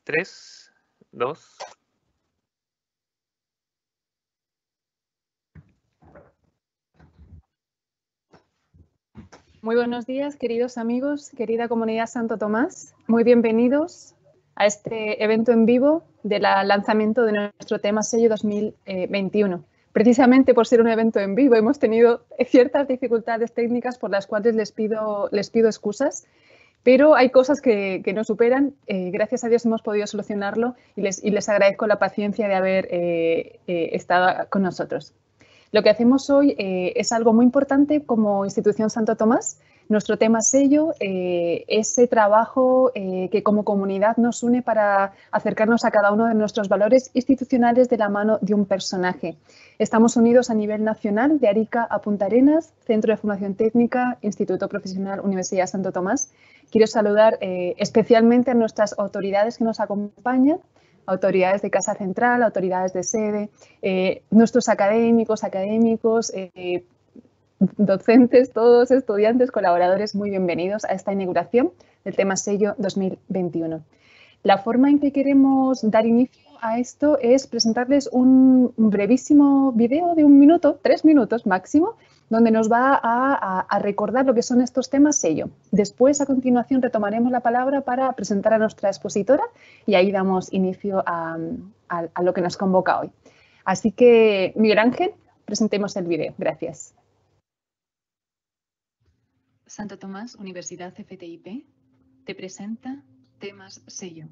3, 2. Muy buenos días, queridos amigos, querida comunidad Santo Tomás. Muy bienvenidos a este evento en vivo del lanzamiento de nuestro tema sello 2021. Precisamente por ser un evento en vivo hemos tenido ciertas dificultades técnicas por las cuales les pido excusas, pero hay cosas que nos superan. Gracias a Dios hemos podido solucionarlo y les agradezco la paciencia de haber estado con nosotros. Lo que hacemos hoy es algo muy importante como institución Santo Tomás. Nuestro tema sello, ese trabajo que como comunidad nos une para acercarnos a cada uno de nuestros valores institucionales de la mano de un personaje. Estamos unidos a nivel nacional, de Arica a Punta Arenas, Centro de Formación Técnica, Instituto Profesional Universidad Santo Tomás. Quiero saludar especialmente a nuestras autoridades que nos acompañan, autoridades de Casa Central, autoridades de sede, nuestros académicos, docentes, todos, estudiantes, colaboradores, muy bienvenidos a esta inauguración del tema sello 2021. La forma en que queremos dar inicio a esto es presentarles un brevísimo video de 1 minuto, 3 minutos máximo, donde nos va a recordar lo que son estos temas sello. Después, a continuación, retomaremos la palabra para presentar a nuestra expositora y ahí damos inicio a lo que nos convoca hoy. Así que, Miguel Ángel, presentemos el video. Gracias. Santo Tomás, Universidad CFTIP, te presenta temas sello.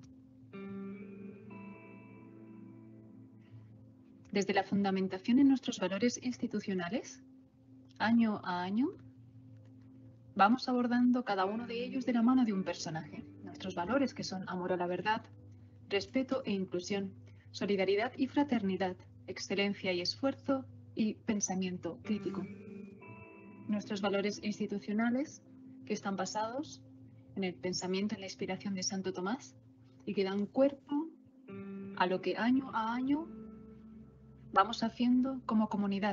Desde la fundamentación en nuestros valores institucionales, año a año, vamos abordando cada uno de ellos de la mano de un personaje. Nuestros valores, que son amor a la verdad, respeto e inclusión, solidaridad y fraternidad, excelencia y esfuerzo y pensamiento crítico. Nuestros valores institucionales, que están basados en el pensamiento, en la inspiración de Santo Tomás y que dan cuerpo a lo que año a año vamos haciendo como comunidad,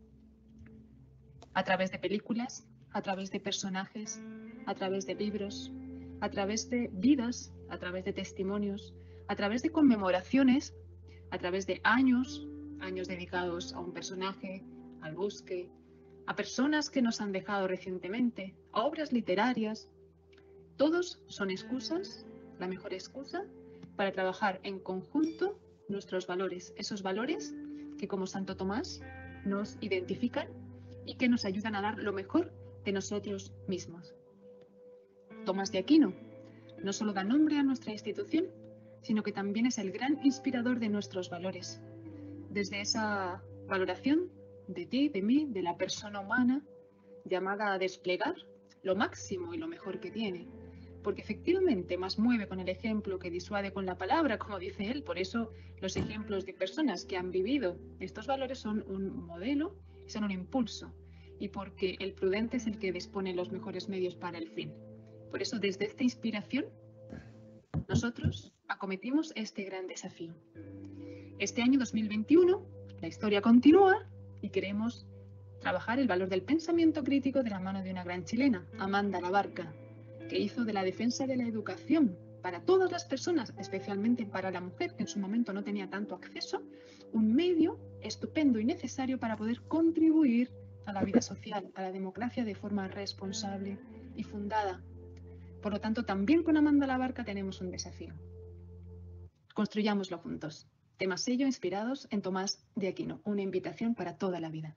a través de películas, a través de personajes, a través de libros, a través de vidas, a través de testimonios, a través de conmemoraciones, a través de años dedicados a un personaje, al bosque, a personas que nos han dejado recientemente, a obras literarias. Todos son excusas, la mejor excusa, para trabajar en conjunto nuestros valores, esos valores que como Santo Tomás nos identifican y que nos ayudan a dar lo mejor de nosotros mismos. Tomás de Aquino no solo da nombre a nuestra institución, sino que también es el gran inspirador de nuestros valores. Desde esa valoración de ti, de mí, de la persona humana, llamada a desplegar lo máximo y lo mejor que tiene. Porque efectivamente más mueve con el ejemplo que disuade con la palabra, como dice él. Por eso los ejemplos de personas que han vivido estos valores son un modelo, son un impulso. Y porque el prudente es el que dispone los mejores medios para el fin. Por eso desde esta inspiración nosotros acometimos este gran desafío. Este año 2021 la historia continúa y queremos trabajar el valor del pensamiento crítico de la mano de una gran chilena, Amanda Labarca, que hizo de la defensa de la educación para todas las personas, especialmente para la mujer, que en su momento no tenía tanto acceso, un medio estupendo y necesario para poder contribuir a la vida social, a la democracia de forma responsable y fundada. Por lo tanto, también con Amanda Labarca tenemos un desafío. Construyámoslo juntos. Temas sello inspirados en Tomás de Aquino. Una invitación para toda la vida.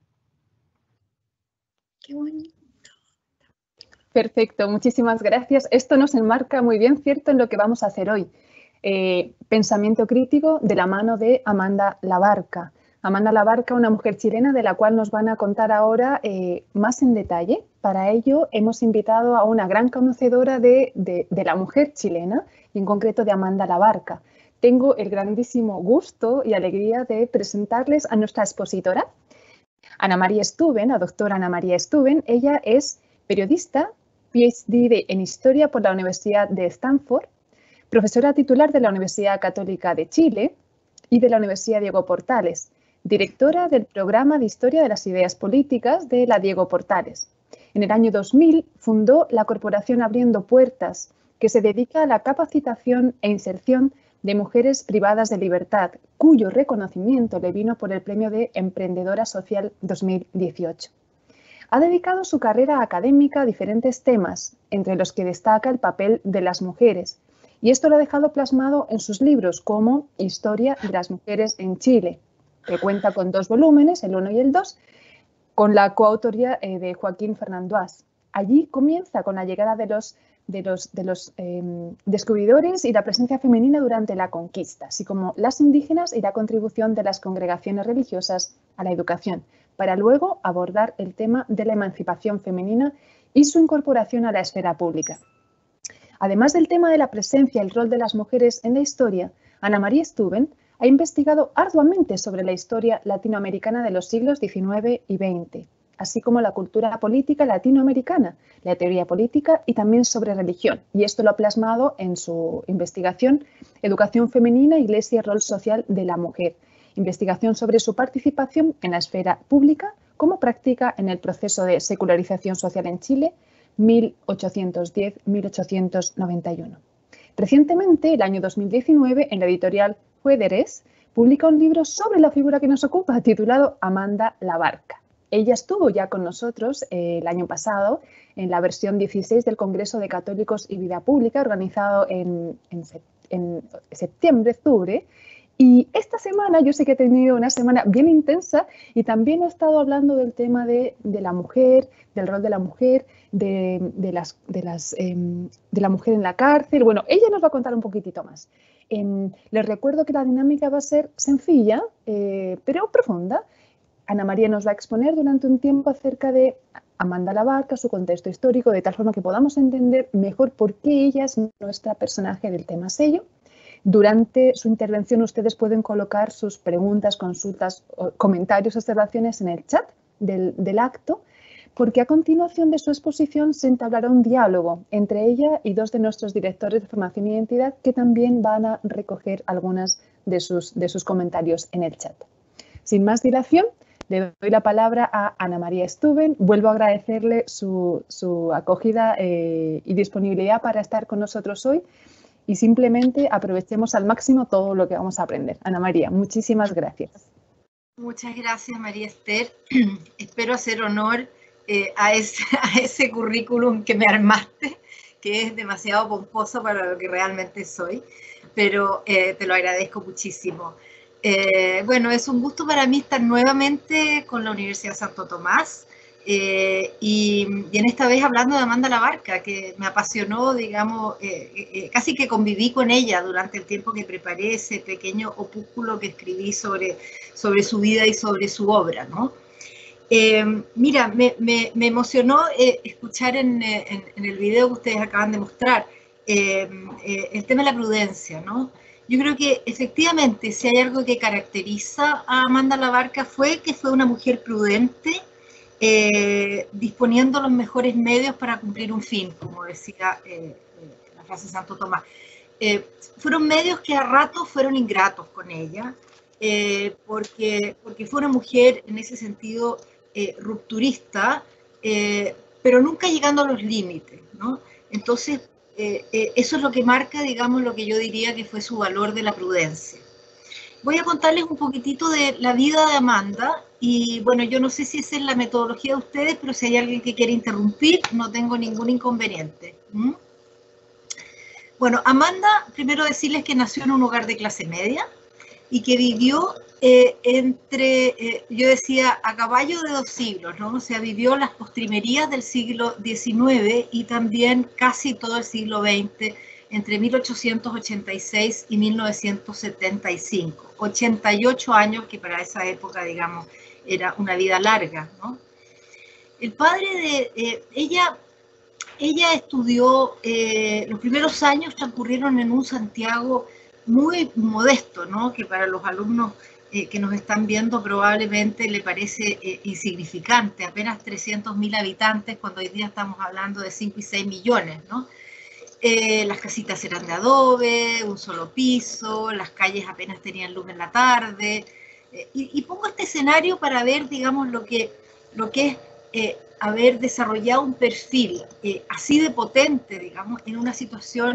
Qué bonito. Perfecto, muchísimas gracias. Esto nos enmarca muy bien, cierto, en lo que vamos a hacer hoy. Pensamiento crítico de la mano de Amanda Labarca. Amanda Labarca, una mujer chilena de la cual nos van a contar ahora más en detalle. Para ello hemos invitado a una gran conocedora de la mujer chilena y en concreto de Amanda Labarca. Tengo el grandísimo gusto y alegría de presentarles a nuestra expositora, Ana María Stuben, la doctora Ana María Stuben. Ella es periodista, PhD en Historia por la Universidad de Stanford, profesora titular de la Universidad Católica de Chile y de la Universidad Diego Portales, directora del programa de Historia de las Ideas Políticas de la Diego Portales. En el año 2000 fundó la corporación Abriendo Puertas, que se dedica a la capacitación e inserción de mujeres privadas de libertad, cuyo reconocimiento le vino por el Premio de Emprendedora Social 2018. Ha dedicado su carrera académica a diferentes temas, entre los que destaca el papel de las mujeres, y esto lo ha dejado plasmado en sus libros como Historia de las mujeres en Chile, que cuenta con 2 volúmenes, el 1 y el 2, con la coautoría de Joaquín Fernandois. Allí comienza con la llegada de los descubridores y la presencia femenina durante la conquista, así como las indígenas y la contribución de las congregaciones religiosas a la educación, para luego abordar el tema de la emancipación femenina y su incorporación a la esfera pública. Además del tema de la presencia y el rol de las mujeres en la historia, Ana María Steuben ha investigado arduamente sobre la historia latinoamericana de los siglos XIX y XX, así como la cultura política latinoamericana, la teoría política y también sobre religión. Y esto lo ha plasmado en su investigación Educación femenina, Iglesia y rol social de la mujer, investigación sobre su participación en la esfera pública como práctica en el proceso de secularización social en Chile, 1810-1891. Recientemente, el año 2019, en la editorial Juederes, publica un libro sobre la figura que nos ocupa, titulado Amanda Labarca. Ella estuvo ya con nosotros el año pasado en la versión 16 del Congreso de Católicos y Vida Pública, organizado en septiembre-octubre. Y esta semana yo sé que he tenido una semana bien intensa y también he estado hablando del tema de la mujer, del rol de la mujer, de la mujer en la cárcel. Bueno, ella nos va a contar un poquitito más. Les recuerdo que la dinámica va a ser sencilla, pero profunda. Ana María nos va a exponer durante un tiempo acerca de Amanda Labarca, su contexto histórico, de tal forma que podamos entender mejor por qué ella es nuestra personaje del tema sello. Durante su intervención ustedes pueden colocar sus preguntas, consultas, comentarios, observaciones en el chat del acto, porque a continuación de su exposición se entablará un diálogo entre ella y 2 de nuestros directores de formación y identidad que también van a recoger algunas de sus comentarios en el chat. Sin más dilación, le doy la palabra a Ana María Steuben. Vuelvo a agradecerle su acogida y disponibilidad para estar con nosotros hoy. Y simplemente aprovechemos al máximo todo lo que vamos a aprender. Ana María, muchísimas gracias. Muchas gracias, María Esther. Espero hacer honor a ese currículum que me armaste, que es demasiado pomposo para lo que realmente soy, pero te lo agradezco muchísimo. Bueno, es un gusto para mí estar nuevamente con la Universidad de Santo Tomás. Y en esta vez hablando de Amanda Labarca, que me apasionó, digamos, casi que conviví con ella durante el tiempo que preparé ese pequeño opúsculo que escribí sobre su vida y sobre su obra, ¿no? Mira, me emocionó escuchar en el video que ustedes acaban de mostrar el tema de la prudencia, ¿no? Yo creo que efectivamente si hay algo que caracteriza a Amanda Labarca fue que fue una mujer prudente, disponiendo los mejores medios para cumplir un fin, como decía la frase de Santo Tomás. Fueron medios que a ratos fueron ingratos con ella, porque fue una mujer en ese sentido rupturista, pero nunca llegando a los límites, ¿no? Entonces, eso es lo que marca, digamos, lo que yo diría que fue su valor de la prudencia. Voy a contarles un poquitito de la vida de Amanda y bueno, yo no sé si esa es la metodología de ustedes, pero si hay alguien que quiere interrumpir, no tengo ningún inconveniente. Bueno, Amanda, primero decirles que nació en un hogar de clase media y que vivió yo decía, a caballo de 2 siglos, ¿no? O sea, vivió las postrimerías del siglo XIX y también casi todo el siglo XX, entre 1886 y 1975. 88 años, que para esa época, digamos, era una vida larga, ¿no? El padre de ella estudió, los primeros años transcurrieron en un Santiago muy modesto, ¿no? Que para los alumnos que nos están viendo probablemente le parece insignificante, apenas 300.000 habitantes, cuando hoy día estamos hablando de 5 y 6 millones, ¿no? Las casitas eran de adobe, un solo piso, las calles apenas tenían luz en la tarde. Y pongo este escenario para ver, digamos, lo que es haber desarrollado un perfil así de potente, digamos, en una situación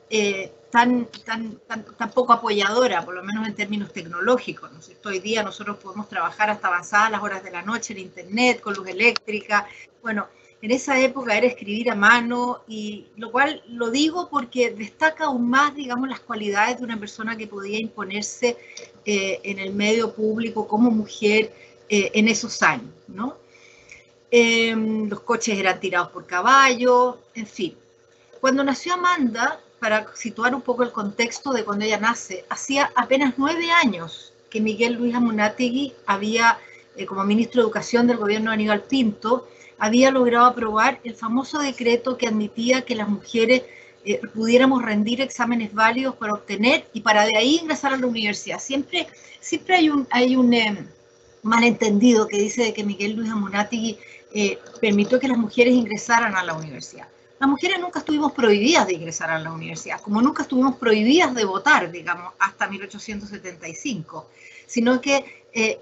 tan poco apoyadora, por lo menos en términos tecnológicos, ¿no es cierto? Hoy día nosotros podemos trabajar hasta avanzadas las horas de la noche en internet, con luz eléctrica. Bueno, en esa época era escribir a mano, y lo cual lo digo porque destaca aún más, digamos, las cualidades de una persona que podía imponerse en el medio público como mujer en esos años, ¿no? Los coches eran tirados por caballo, en fin. Cuando nació Amanda, para situar un poco el contexto de cuando ella nace, hacía apenas 9 años que Miguel Luis Amunátegui había, como ministro de Educación del gobierno de Aníbal Pinto, había logrado aprobar el famoso decreto que admitía que las mujeres pudiéramos rendir exámenes válidos para obtener y para de ahí ingresar a la universidad. Siempre hay un malentendido que dice de que Miguel Luis Amunátegui permitió que las mujeres ingresaran a la universidad. Las mujeres nunca estuvimos prohibidas de ingresar a la universidad, como nunca estuvimos prohibidas de votar, digamos, hasta 1875, sino que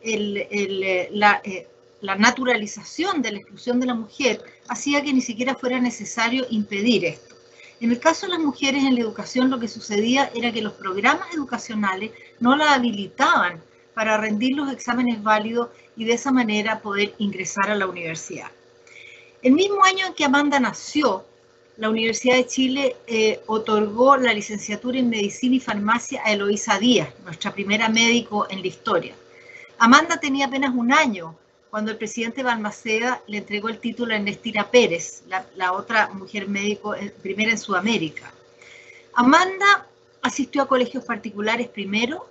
la naturalización de la exclusión de la mujer hacía que ni siquiera fuera necesario impedir esto. En el caso de las mujeres en la educación, lo que sucedía era que los programas educacionales no la habilitaban para rendir los exámenes válidos y de esa manera poder ingresar a la universidad. El mismo año en que Amanda nació, la Universidad de Chile otorgó la licenciatura en Medicina y Farmacia a Eloísa Díaz, nuestra primera médico en la historia. Amanda tenía apenas 1 año cuando el presidente Balmaceda le entregó el título a Ernestina Pérez, la otra mujer médico primera en Sudamérica. Amanda asistió a colegios particulares primero,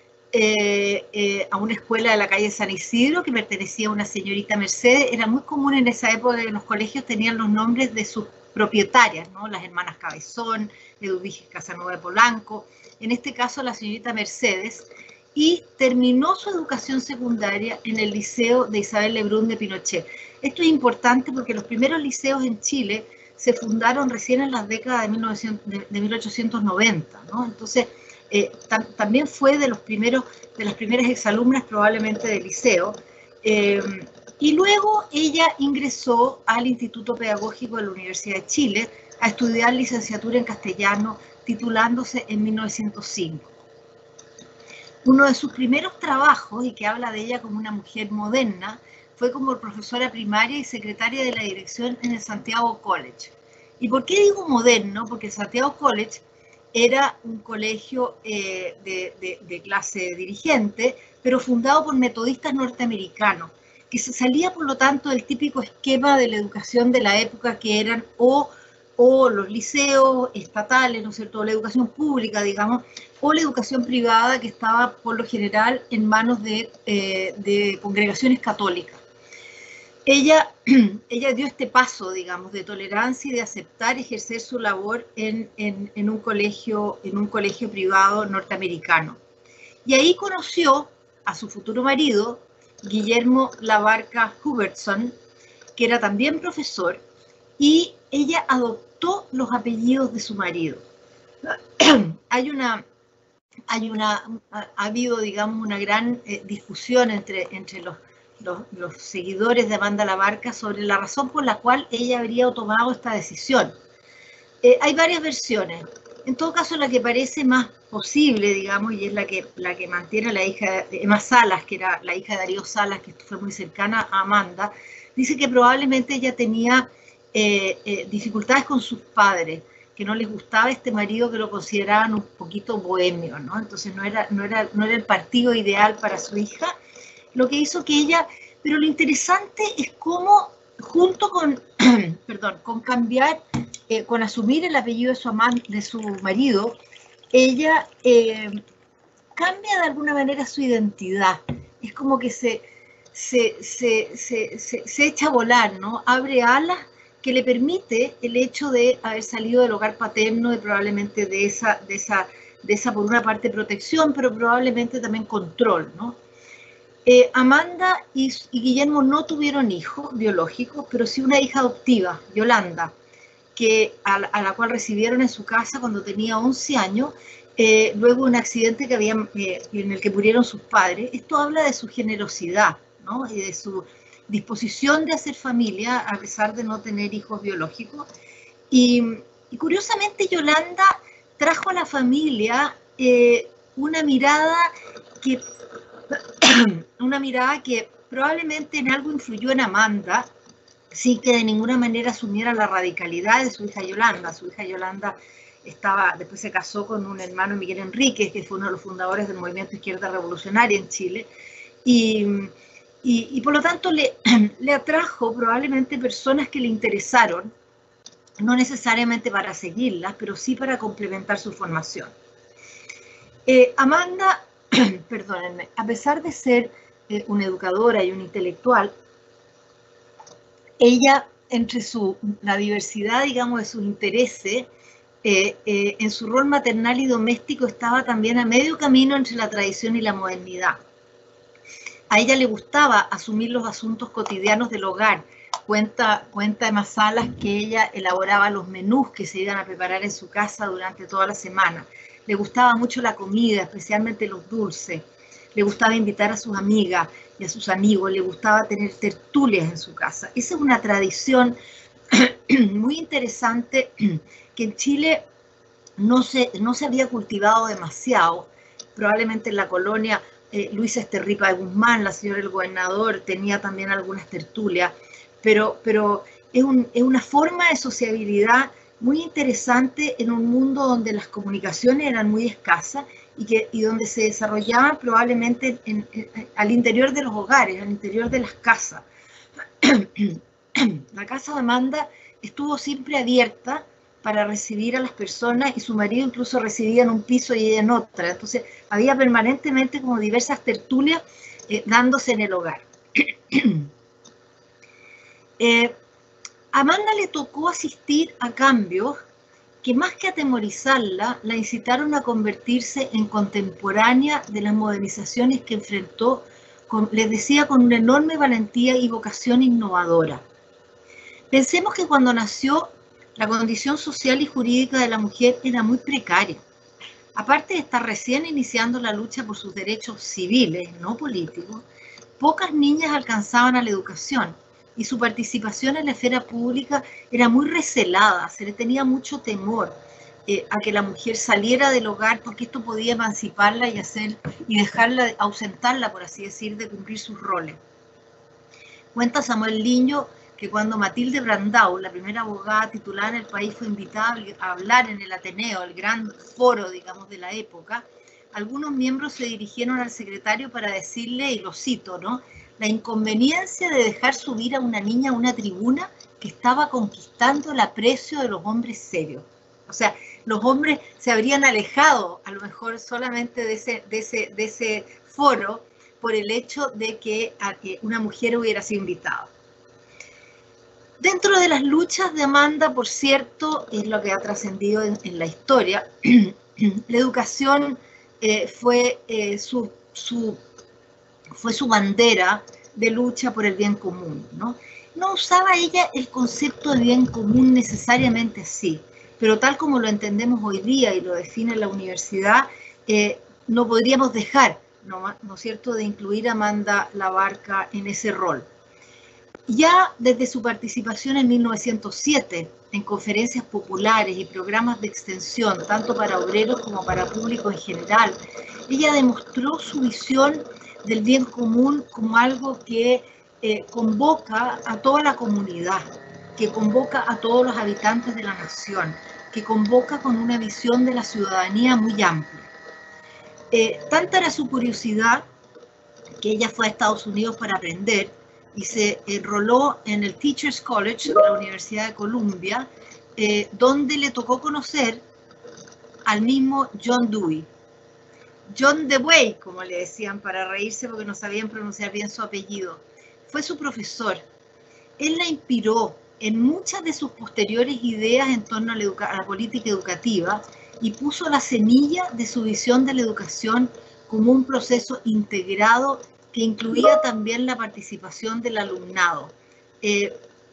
a una escuela de la calle San Isidro que pertenecía a una señorita Mercedes. Era muy común en esa época que los colegios tenían los nombres de sus propietarias, ¿no? Las hermanas Cabezón, Eduviges Casanova de Polanco, en este caso la señorita Mercedes, y terminó su educación secundaria en el Liceo de Isabel Lebrun de Pinochet. Esto es importante porque los primeros liceos en Chile se fundaron recién en las décadas de 1890, ¿no? Entonces, también fue de las primeras exalumnas probablemente del liceo, y luego ella ingresó al Instituto Pedagógico de la Universidad de Chile a estudiar licenciatura en castellano, titulándose en 1905. Uno de sus primeros trabajos, y que habla de ella como una mujer moderna, fue como profesora primaria y secretaria de la dirección en el Santiago College. ¿Y por qué digo moderno? Porque el Santiago College era un colegio de clase dirigente, pero fundado por metodistas norteamericanos, que se salía, por lo tanto, del típico esquema de la educación de la época, que eran o los liceos estatales, ¿no es cierto?, la educación pública, digamos, o la educación privada, que estaba, por lo general, en manos de congregaciones católicas. Ella dio este paso, digamos, de tolerancia y de aceptar ejercer su labor en un colegio privado norteamericano. Y ahí conoció a su futuro marido, Guillermo Labarca Hubertson, que era también profesor, y ella adoptó los apellidos de su marido. Ha habido, digamos, una gran discusión entre los seguidores de Amanda Labarca sobre la razón por la cual ella habría tomado esta decisión. Hay varias versiones. En todo caso, la que parece más posible, digamos, y es la que mantiene la hija de Emma Salas, que era la hija de Darío Salas, que fue muy cercana a Amanda, dice que probablemente ella tenía dificultades con sus padres, que no les gustaba este marido, que lo consideraban un poquito bohemio, ¿no? Entonces no era el partido ideal para su hija, lo que hizo que ella, pero lo interesante es cómo, junto con, con cambiar, con asumir el apellido de su marido, ella cambia de alguna manera su identidad. Es como que se echa a volar, ¿no? Abre alas que le permite el hecho de haber salido del hogar paterno, y probablemente de esa por una parte protección, pero probablemente también control, ¿no? Amanda y Guillermo no tuvieron hijos biológicos, pero sí una hija adoptiva, Yolanda, a la cual recibieron en su casa cuando tenía 11 años, luego de un accidente en el que murieron sus padres. Esto habla de su generosidad, ¿no? Y de su disposición de hacer familia a pesar de no tener hijos biológicos. Y curiosamente Yolanda trajo a la familia una mirada que probablemente en algo influyó en Amanda, sin que de ninguna manera asumiera la radicalidad de su hija Yolanda. Su hija Yolanda después se casó con un hermano, Miguel Enríquez, que fue uno de los fundadores del movimiento Izquierda Revolucionaria en Chile, y por lo tanto le atrajo probablemente personas que le interesaron, no necesariamente para seguirlas, pero sí para complementar su formación. Amanda, perdónenme, a pesar de ser una educadora y una intelectual, ella, entre la diversidad, digamos, de sus intereses, en su rol maternal y doméstico estaba también a medio camino entre la tradición y la modernidad. A ella le gustaba asumir los asuntos cotidianos del hogar. Cuenta Emma Salas que ella elaboraba los menús que se iban a preparar en su casa durante toda la semana. Le gustaba mucho la comida, especialmente los dulces. Le gustaba invitar a sus amigas y a sus amigos. Le gustaba tener tertulias en su casa. Esa es una tradición muy interesante que en Chile no se había cultivado demasiado. Probablemente en la colonia Luisa Esterripa de Guzmán, la señora del gobernador, tenía también algunas tertulias, pero es una forma de sociabilidad muy interesante en un mundo donde las comunicaciones eran muy escasas y donde se desarrollaban probablemente al interior de los hogares, al interior de las casas. La casa de Amanda estuvo siempre abierta para recibir a las personas, y su marido incluso residía en un piso y ella en otra. Entonces había permanentemente como diversas tertulias dándose en el hogar. Amanda le tocó asistir a cambios que, más que atemorizarla, la incitaron a convertirse en contemporánea de las modernizaciones que enfrentó, les decía, con una enorme valentía y vocación innovadora. Pensemos que cuando nació, la condición social y jurídica de la mujer era muy precaria. Aparte de estar recién iniciando la lucha por sus derechos civiles, no políticos, pocas niñas alcanzaban a la educación y su participación en la esfera pública era muy recelada. Se le tenía mucho temor a que la mujer saliera del hogar, porque esto podía emanciparla y dejarla, ausentarla, por así decir, de cumplir sus roles. Cuenta Samuel Liño que cuando Matilde Brandau, la primera abogada titulada en el país, fue invitada a hablar en el Ateneo, el gran foro, digamos, de la época, algunos miembros se dirigieron al secretario para decirle, y lo cito, ¿no?, la inconveniencia de dejar subir a una niña a una tribuna que estaba conquistando el aprecio de los hombres serios. O sea, los hombres se habrían alejado, a lo mejor solamente de ese foro, por el hecho de que una mujer hubiera sido invitada. Dentro de las luchas de Amanda, por cierto, es lo que ha trascendido en la historia, la educación fue su bandera de lucha por el bien común, ¿no? No usaba ella el concepto de bien común necesariamente así, pero tal como lo entendemos hoy día y lo define la universidad, no podríamos dejar, ¿no es cierto?, de incluir a Amanda Labarca en ese rol. Ya desde su participación en 1907 en conferencias populares y programas de extensión, tanto para obreros como para público en general, ella demostró su visión del bien común como algo que convoca a toda la comunidad, que convoca a todos los habitantes de la nación, que convoca con una visión de la ciudadanía muy amplia. Tanta era su curiosidad que ella fue a Estados Unidos para aprender y se enroló en el Teachers College de la Universidad de Columbia, donde le tocó conocer al mismo John Dewey. John Dewey, como le decían para reírse porque no sabían pronunciar bien su apellido, fue su profesor. Él la inspiró en muchas de sus posteriores ideas en torno a la política educativa y puso la semilla de su visión de la educación como un proceso integrado que incluía también la participación del alumnado. En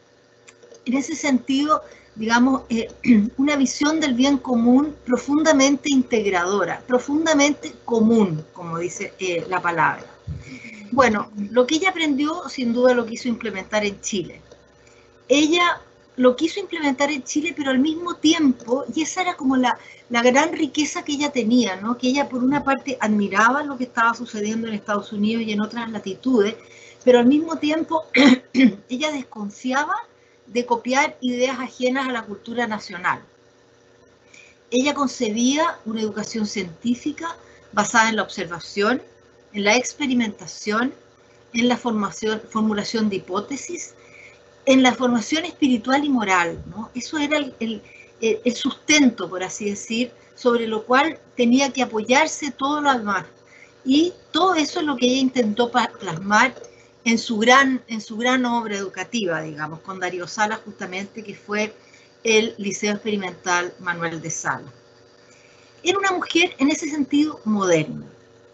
ese sentido, digamos, una visión del bien común profundamente integradora, profundamente común, como dice la palabra. Bueno, lo que ella aprendió, sin duda lo quiso implementar en Chile. Ella lo quiso implementar en Chile, pero al mismo tiempo, y esa era como la gran riqueza que ella tenía, ¿no? Que ella por una parte admiraba lo que estaba sucediendo en Estados Unidos y en otras latitudes, pero al mismo tiempo ella desconfiaba de copiar ideas ajenas a la cultura nacional. Ella concebía una educación científica basada en la observación, en la experimentación, en la formulación de hipótesis, en la formación espiritual y moral, ¿no? Eso era el sustento, por así decir, sobre lo cual tenía que apoyarse todo lo demás. Y todo eso es lo que ella intentó plasmar en su gran obra educativa, digamos, con Darío Salas justamente, que fue el Liceo Experimental Manuel de Salas. Era una mujer en ese sentido moderna.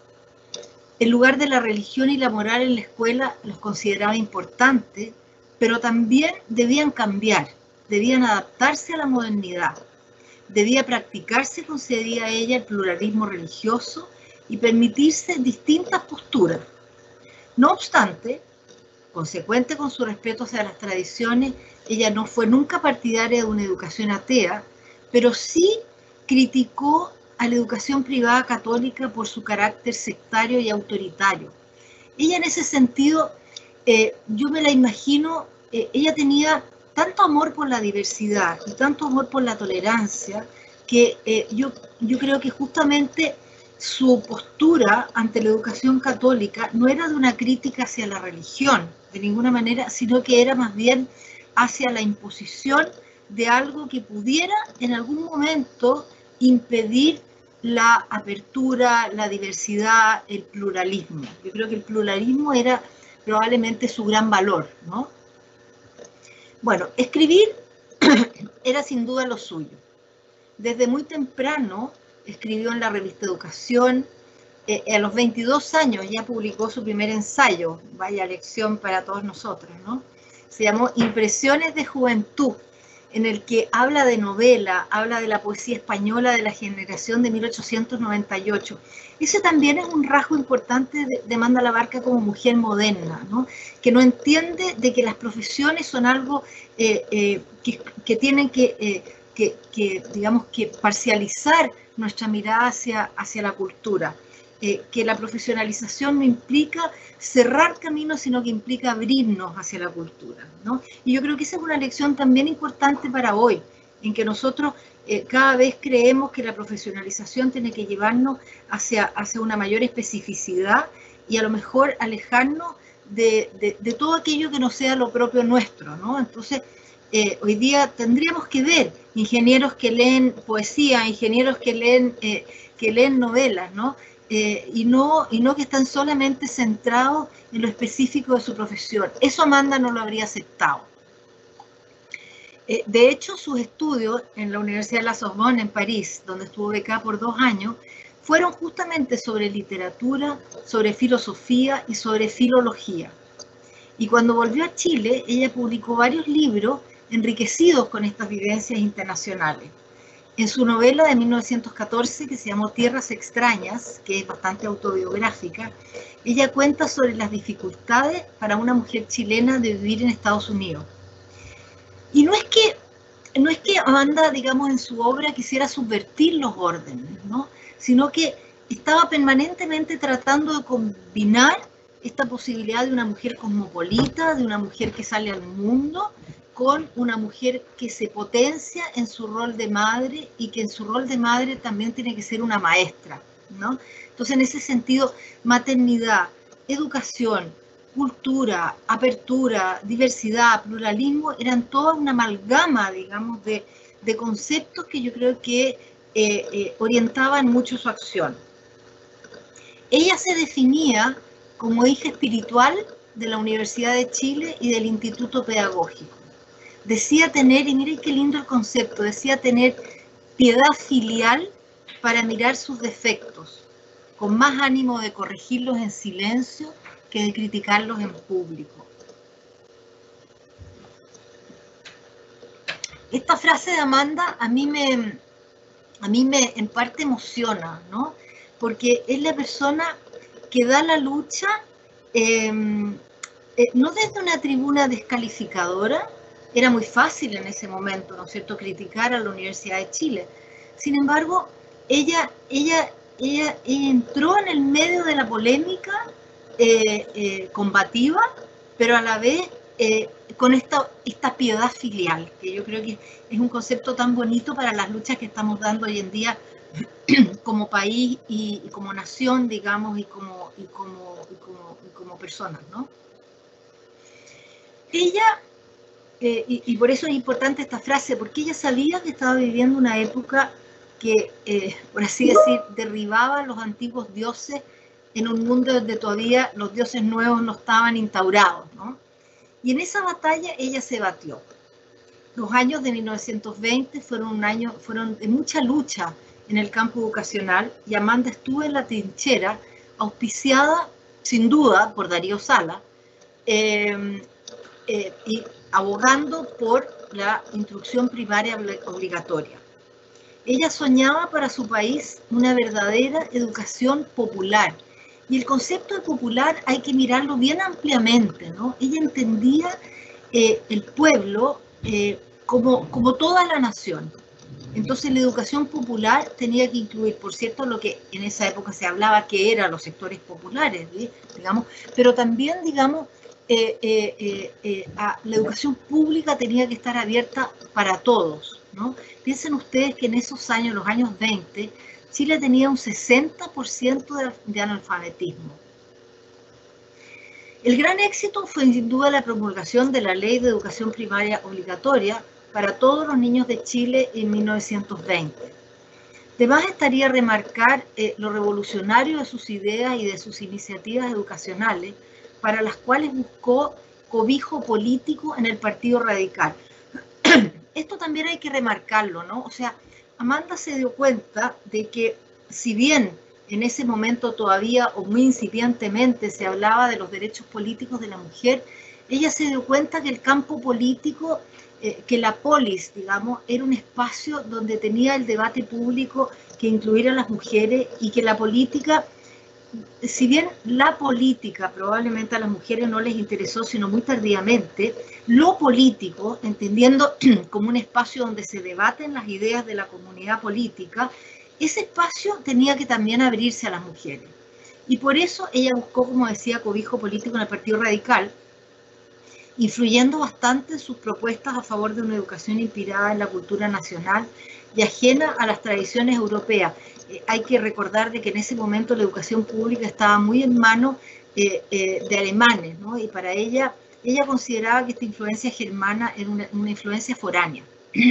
El lugar de la religión y la moral en la escuela los consideraba importantes, pero también debían cambiar, debían adaptarse a la modernidad. Debía practicarse, concedía ella, el pluralismo religioso y permitirse distintas posturas. No obstante, consecuente con su respeto hacia las tradiciones, ella no fue nunca partidaria de una educación atea, pero sí criticó a la educación privada católica por su carácter sectario y autoritario. Ella en ese sentido, yo me la imagino, ella tenía tanto amor por la diversidad y tanto amor por la tolerancia, que yo creo que justamente su postura ante la educación católica no era de una crítica hacia la religión, de ninguna manera, sino que era más bien hacia la imposición de algo que pudiera en algún momento impedir la apertura, la diversidad, el pluralismo. Yo creo que el pluralismo era probablemente su gran valor, ¿no? Bueno, escribir era sin duda lo suyo. Desde muy temprano escribió en la revista Educación. A los 22 años ya publicó su primer ensayo, vaya lección para todos nosotros, ¿no? Se llamó Impresiones de Juventud, en el que habla de novela, habla de la poesía española de la generación de 1898. Ese también es un rasgo importante de Amanda Labarca como mujer moderna, ¿no? Que no entiende de que las profesiones son algo que tienen que digamos, que parcializar nuestra mirada hacia la cultura. Que la profesionalización no implica cerrar caminos, sino que implica abrirnos hacia la cultura, ¿no? Y yo creo que esa es una lección también importante para hoy, en que nosotros cada vez creemos que la profesionalización tiene que llevarnos hacia una mayor especificidad y a lo mejor alejarnos de todo aquello que no sea lo propio nuestro, ¿no? Entonces, hoy día tendríamos que ver ingenieros que leen poesía, ingenieros que leen novelas, ¿no? Y no que están solamente centrados en lo específico de su profesión. Eso Amanda no lo habría aceptado. De hecho, sus estudios en la Universidad de la Sorbonne en París, donde estuvo becada por 2 años, fueron justamente sobre literatura, sobre filosofía y sobre filología. Y cuando volvió a Chile, ella publicó varios libros enriquecidos con estas vivencias internacionales. En su novela de 1914, que se llamó Tierras Extrañas, que es bastante autobiográfica, ella cuenta sobre las dificultades para una mujer chilena de vivir en Estados Unidos. Y no es que Amanda, digamos, en su obra quisiera subvertir los órdenes, ¿no? Sino que estaba permanentemente tratando de combinar esta posibilidad de una mujer cosmopolita, de una mujer que sale al mundo, con una mujer que se potencia en su rol de madre y que en su rol de madre también tiene que ser una maestra, ¿no? Entonces, en ese sentido, maternidad, educación, cultura, apertura, diversidad, pluralismo, eran toda una amalgama, digamos, de conceptos que yo creo que orientaban mucho su acción. Ella se definía como hija espiritual de la Universidad de Chile y del Instituto Pedagógico. Decía tener, y miren qué lindo el concepto, decía tener piedad filial para mirar sus defectos, con más ánimo de corregirlos en silencio que de criticarlos en público. Esta frase de Amanda a mí me en parte emociona, ¿no? Porque es la persona que da la lucha no desde una tribuna descalificadora, era muy fácil en ese momento, ¿no es cierto?, criticar a la Universidad de Chile. Sin embargo, ella entró en el medio de la polémica combativa, pero a la vez con esta piedad filial, que yo creo que es un concepto tan bonito para las luchas que estamos dando hoy en día como país y como nación, digamos, y como personas, ¿no? Ella, y por eso es importante esta frase, porque ella sabía que estaba viviendo una época que, por así decir, derribaba a los antiguos dioses en un mundo donde todavía los dioses nuevos no estaban instaurados, ¿no? Y en esa batalla ella se batió. Los años de 1920 fueron de mucha lucha en el campo educacional, y Amanda estuvo en la trinchera, auspiciada sin duda por Darío Sala, y abogando por la instrucción primaria obligatoria. Ella soñaba para su país una verdadera educación popular, y el concepto de popular hay que mirarlo bien ampliamente, ¿no? Ella entendía el pueblo como toda la nación. Entonces la educación popular tenía que incluir, por cierto, lo que en esa época se hablaba que eran los sectores populares, digamos, pero también, digamos, la educación pública tenía que estar abierta para todos, ¿no? Piensen ustedes que en esos años, los años 20, Chile tenía un 60% de analfabetismo. El gran éxito fue sin duda la promulgación de la Ley de Educación Primaria Obligatoria para todos los niños de Chile en 1920. Además estaría remarcar lo revolucionario de sus ideas y de sus iniciativas educacionales, para las cuales buscó cobijo político en el Partido Radical. Esto también hay que remarcarlo, ¿no? O sea, Amanda se dio cuenta de que, si bien en ese momento todavía o muy incipientemente se hablaba de los derechos políticos de la mujer, ella se dio cuenta que el campo político, que la polis, digamos, era un espacio donde tenía el debate público que incluyera a las mujeres, y que la política, si bien la política probablemente a las mujeres no les interesó sino muy tardíamente, lo político, entendiendo como un espacio donde se debaten las ideas de la comunidad política, ese espacio tenía que también abrirse a las mujeres. Y por eso ella buscó, como decía, cobijo político en el Partido Radical, influyendo bastante en sus propuestas a favor de una educación inspirada en la cultura nacional y ajena a las tradiciones europeas. Hay que recordar de que en ese momento la educación pública estaba muy en manos de alemanes, ¿no? Y para ella consideraba que esta influencia germana era una influencia foránea.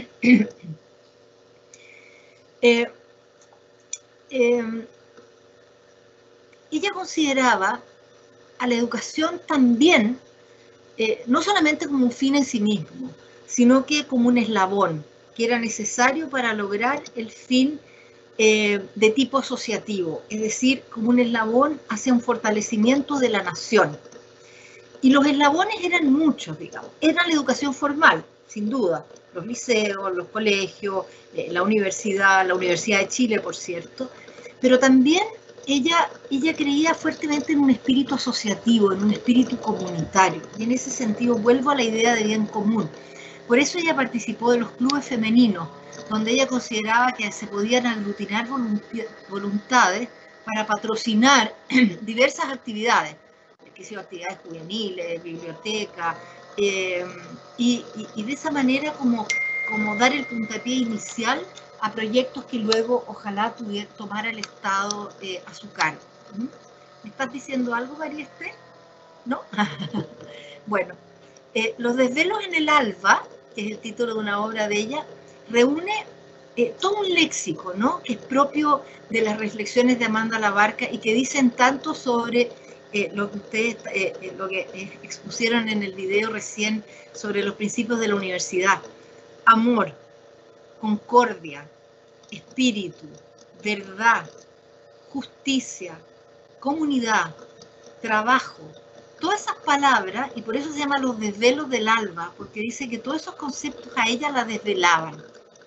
Ella consideraba a la educación también no solamente como un fin en sí mismo, sino que como un eslabón que era necesario para lograr el fin de tipo asociativo, es decir, como un eslabón hacia un fortalecimiento de la nación. Y los eslabones eran muchos, digamos. Era la educación formal, sin duda, los liceos, los colegios, la Universidad de Chile, por cierto, pero también ella creía fuertemente en un espíritu asociativo, en un espíritu comunitario, y en ese sentido vuelvo a la idea de bien común. Por eso ella participó de los clubes femeninos, donde ella consideraba que se podían aglutinar voluntades para patrocinar diversas actividades, actividades juveniles, biblioteca, y de esa manera como dar el puntapié inicial a proyectos que luego ojalá tomara el Estado a su cargo. ¿Me estás diciendo algo, María Esther? ¿No? Bueno, Los desvelos en el alba, que es el título de una obra de ella, reúne todo un léxico, ¿no?, que es propio de las reflexiones de Amanda Labarca y que dicen tanto sobre lo que ustedes expusieron en el video recién sobre los principios de la universidad: amor, concordia, espíritu, verdad, justicia, comunidad, trabajo. Todas esas palabras, y por eso se llama Los desvelos del alba, porque dice que todos esos conceptos a ella la desvelaban.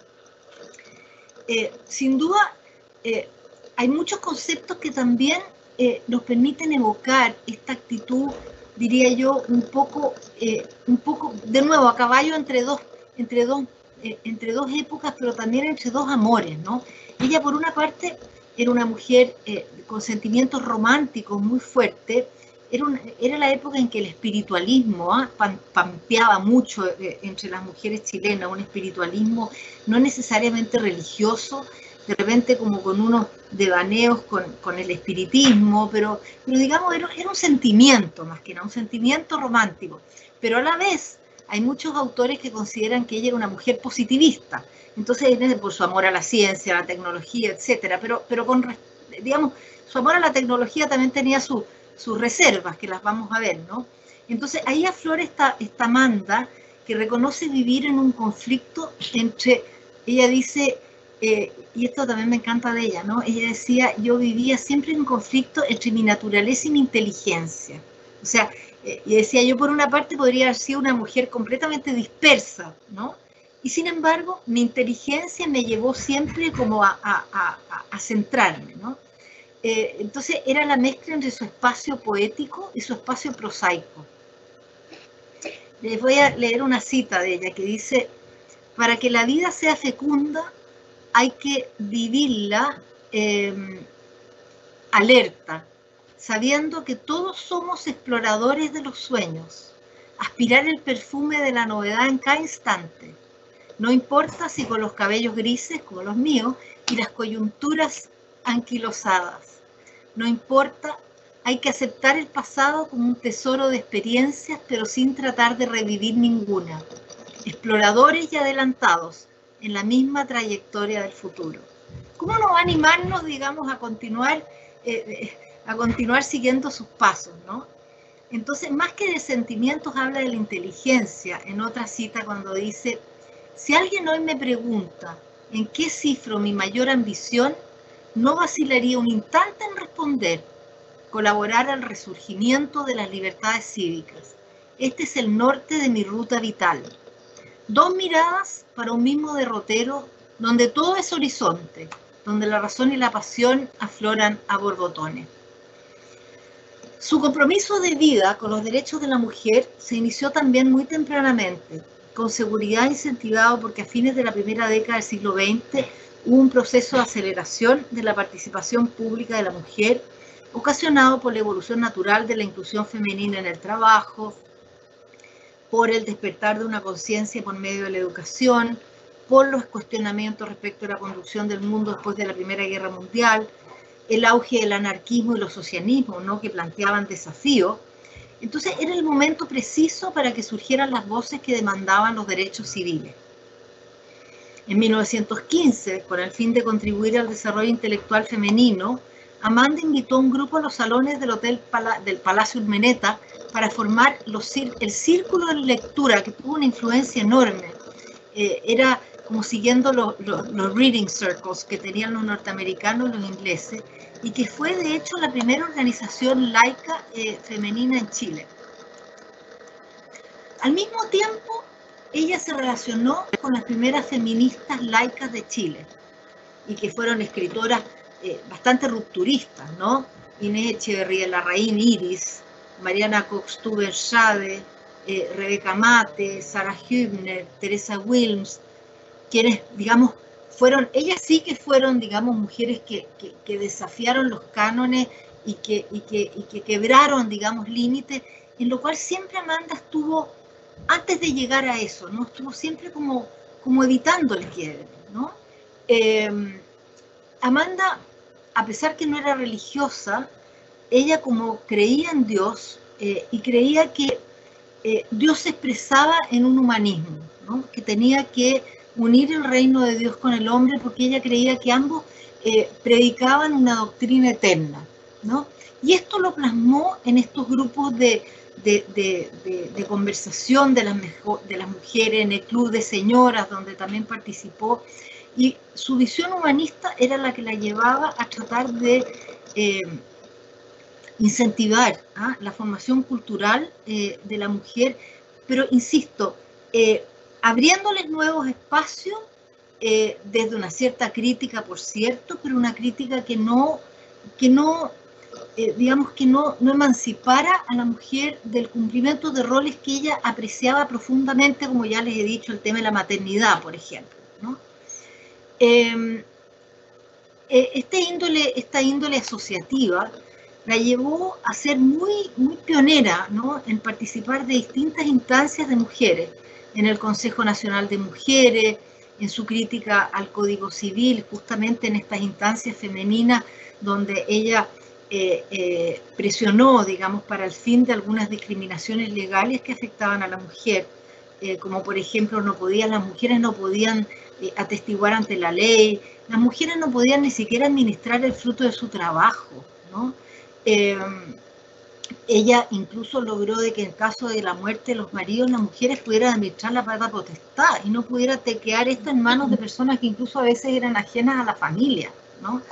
Sin duda, hay muchos conceptos que también nos permiten evocar esta actitud diría yo, un poco, de nuevo, a caballo entre dos épocas, pero también entre dos amores, ¿no? Ella, por una parte, era una mujer con sentimientos románticos muy fuertes. Era la época en que el espiritualismo pampeaba mucho entre las mujeres chilenas, un espiritualismo no necesariamente religioso, de repente como con unos devaneos con el espiritismo, pero digamos era un sentimiento más que nada, un sentimiento romántico. Pero a la vez hay muchos autores que consideran que ella era una mujer positivista, entonces por su amor a la ciencia, a la tecnología, etcétera, pero digamos, su amor a la tecnología también tenía sus reservas, que las vamos a ver, ¿no? Entonces ahí aflora esta Amanda, que reconoce vivir en un conflicto entre, ella dice, y esto también me encanta de ella, ¿no? Ella decía, yo vivía siempre en un conflicto entre mi naturaleza y mi inteligencia. O sea, y decía, yo por una parte podría haber sido una mujer completamente dispersa, ¿no? Y sin embargo, mi inteligencia me llevó siempre como a centrarme, ¿no? Entonces era la mezcla entre su espacio poético y su espacio prosaico. Les voy a leer una cita de ella que dice, para que la vida sea fecunda hay que vivirla alerta, sabiendo que todos somos exploradores de los sueños, aspirar el perfume de la novedad en cada instante. No importa si con los cabellos grises como los míos y las coyunturas anquilosadas. No importa, hay que aceptar el pasado como un tesoro de experiencias, pero sin tratar de revivir ninguna. Exploradores y adelantados en la misma trayectoria del futuro. ¿Cómo no va a animarnos, digamos, a continuar siguiendo sus pasos, ¿no? Entonces, más que de sentimientos, habla de la inteligencia. En otra cita, cuando dice, si alguien hoy me pregunta en qué cifro mi mayor ambición, no vacilaría un instante en responder, colaborar al resurgimiento de las libertades cívicas. Este es el norte de mi ruta vital. Dos miradas para un mismo derrotero, donde todo es horizonte, donde la razón y la pasión afloran a borbotones. Su compromiso de vida con los derechos de la mujer se inició también muy tempranamente, con seguridad incentivado porque a fines de la primera década del siglo XX hubo un proceso de aceleración de la participación pública de la mujer, ocasionado por la evolución natural de la inclusión femenina en el trabajo, por el despertar de una conciencia por medio de la educación, por los cuestionamientos respecto a la conducción del mundo después de la Primera Guerra Mundial, el auge del anarquismo y los socialismos, ¿no?, que planteaban desafíos. Entonces era el momento preciso para que surgieran las voces que demandaban los derechos civiles. En 1915, con el fin de contribuir al desarrollo intelectual femenino, Amanda invitó a un grupo a los salones del del Palacio Urmeneta para formar el círculo de lectura, que tuvo una influencia enorme. Era como siguiendo los reading circles que tenían los norteamericanos y los ingleses, y que fue de hecho la primera organización laica femenina en Chile. Al mismo tiempo, ella se relacionó con las primeras feministas laicas de Chile, y que fueron escritoras bastante rupturistas, ¿no? Inés Echeverría Larraín Iris, Mariana Cox-Tuber-Schade, Rebeca Mate, Sarah Hübner, Teresa Wilms, quienes, digamos, ellas sí que fueron, digamos, mujeres que desafiaron los cánones y que quebraron, digamos, límites, en lo cual siempre Amanda estuvo, antes de llegar a eso, ¿no?, estuvo siempre como evitando el quiebre, ¿no? Amanda, a pesar que no era religiosa, ella como creía en Dios y creía que Dios se expresaba en un humanismo, ¿no?, que tenía que unir el reino de Dios con el hombre, porque ella creía que ambos predicaban una doctrina eterna, ¿no? Y esto lo plasmó en estos grupos de conversación de las mujeres, en el club de señoras, donde también participó, y su visión humanista era la que la llevaba a tratar de incentivar la formación cultural de la mujer, pero insisto, abriéndoles nuevos espacios desde una cierta crítica, por cierto, pero una crítica que no digamos que no emancipara a la mujer del cumplimiento de roles que ella apreciaba profundamente, como ya les he dicho, el tema de la maternidad, por ejemplo, ¿no? Esta índole asociativa la llevó a ser muy pionera, ¿no?, en participar de distintas instancias de mujeres, en el Consejo Nacional de Mujeres, en su crítica al Código Civil, justamente en estas instancias femeninas donde ella presionó, digamos, para el fin de algunas discriminaciones legales que afectaban a la mujer, como por ejemplo las mujeres no podían atestiguar ante la ley, las mujeres no podían ni siquiera administrar el fruto de su trabajo, ¿no? Ella incluso logró de que en caso de la muerte de los maridos, las mujeres pudieran administrar la patria potestad y no pudiera quedar esto en manos de personas que incluso a veces eran ajenas a la familia, ¿no?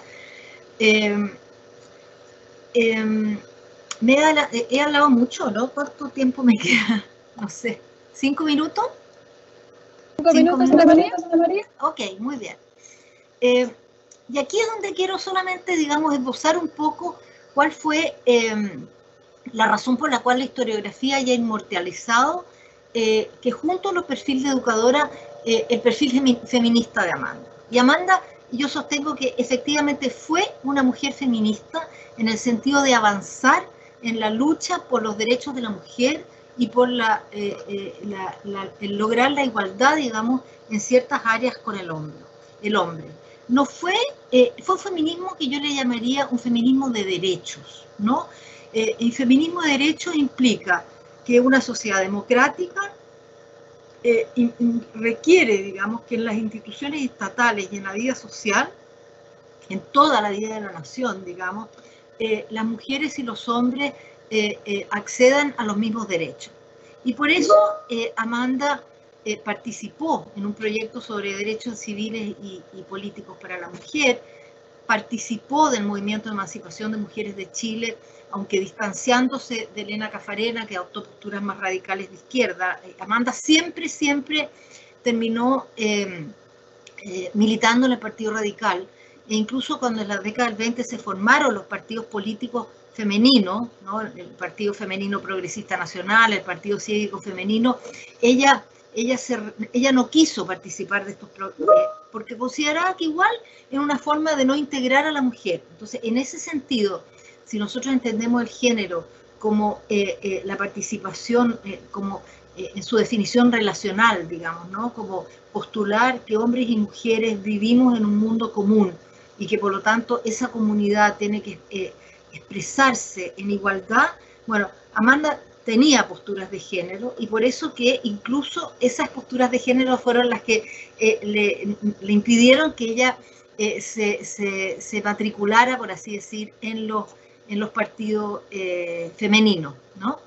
He hablado mucho, ¿no? ¿Cuánto tiempo me queda? No sé, ¿5 minutos? 5 minutos, Ana María. Ok, muy bien. Y aquí es donde quiero solamente, digamos, esbozar un poco cuál fue la razón por la cual la historiografía haya inmortalizado que junto a los perfiles de educadora, el perfil feminista de Amanda. Y Amanda, yo sostengo que efectivamente fue una mujer feminista en el sentido de avanzar en la lucha por los derechos de la mujer y por el lograr la igualdad, digamos, en ciertas áreas con el hombre. No fue un feminismo que yo le llamaría un feminismo de derechos, ¿no? El feminismo de derechos implica que una sociedad democrática requiere, digamos, que en las instituciones estatales y en la vida social, en toda la vida de la nación, digamos, las mujeres y los hombres accedan a los mismos derechos. Y por eso Amanda participó en un proyecto sobre derechos civiles y políticos para la mujer, participó del movimiento de emancipación de mujeres de Chile, aunque distanciándose de Elena Caffarena, que adoptó posturas más radicales de izquierda. Amanda siempre terminó militando en el Partido Radical, e incluso cuando en la década del 20 se formaron los partidos políticos femeninos, ¿no?, el Partido Femenino Progresista Nacional, el Partido Cívico Femenino, ella no quiso participar de estos porque consideraba que igual era una forma de no integrar a la mujer. Entonces, en ese sentido, si nosotros entendemos el género como la participación, como en su definición relacional, digamos, ¿no?, como postular que hombres y mujeres vivimos en un mundo común y que por lo tanto esa comunidad tiene que expresarse en igualdad, bueno, Amanda tenía posturas de género y por eso que incluso esas posturas de género fueron las que le impidieron que ella se matriculara, por así decir, en los partidos femeninos, ¿no?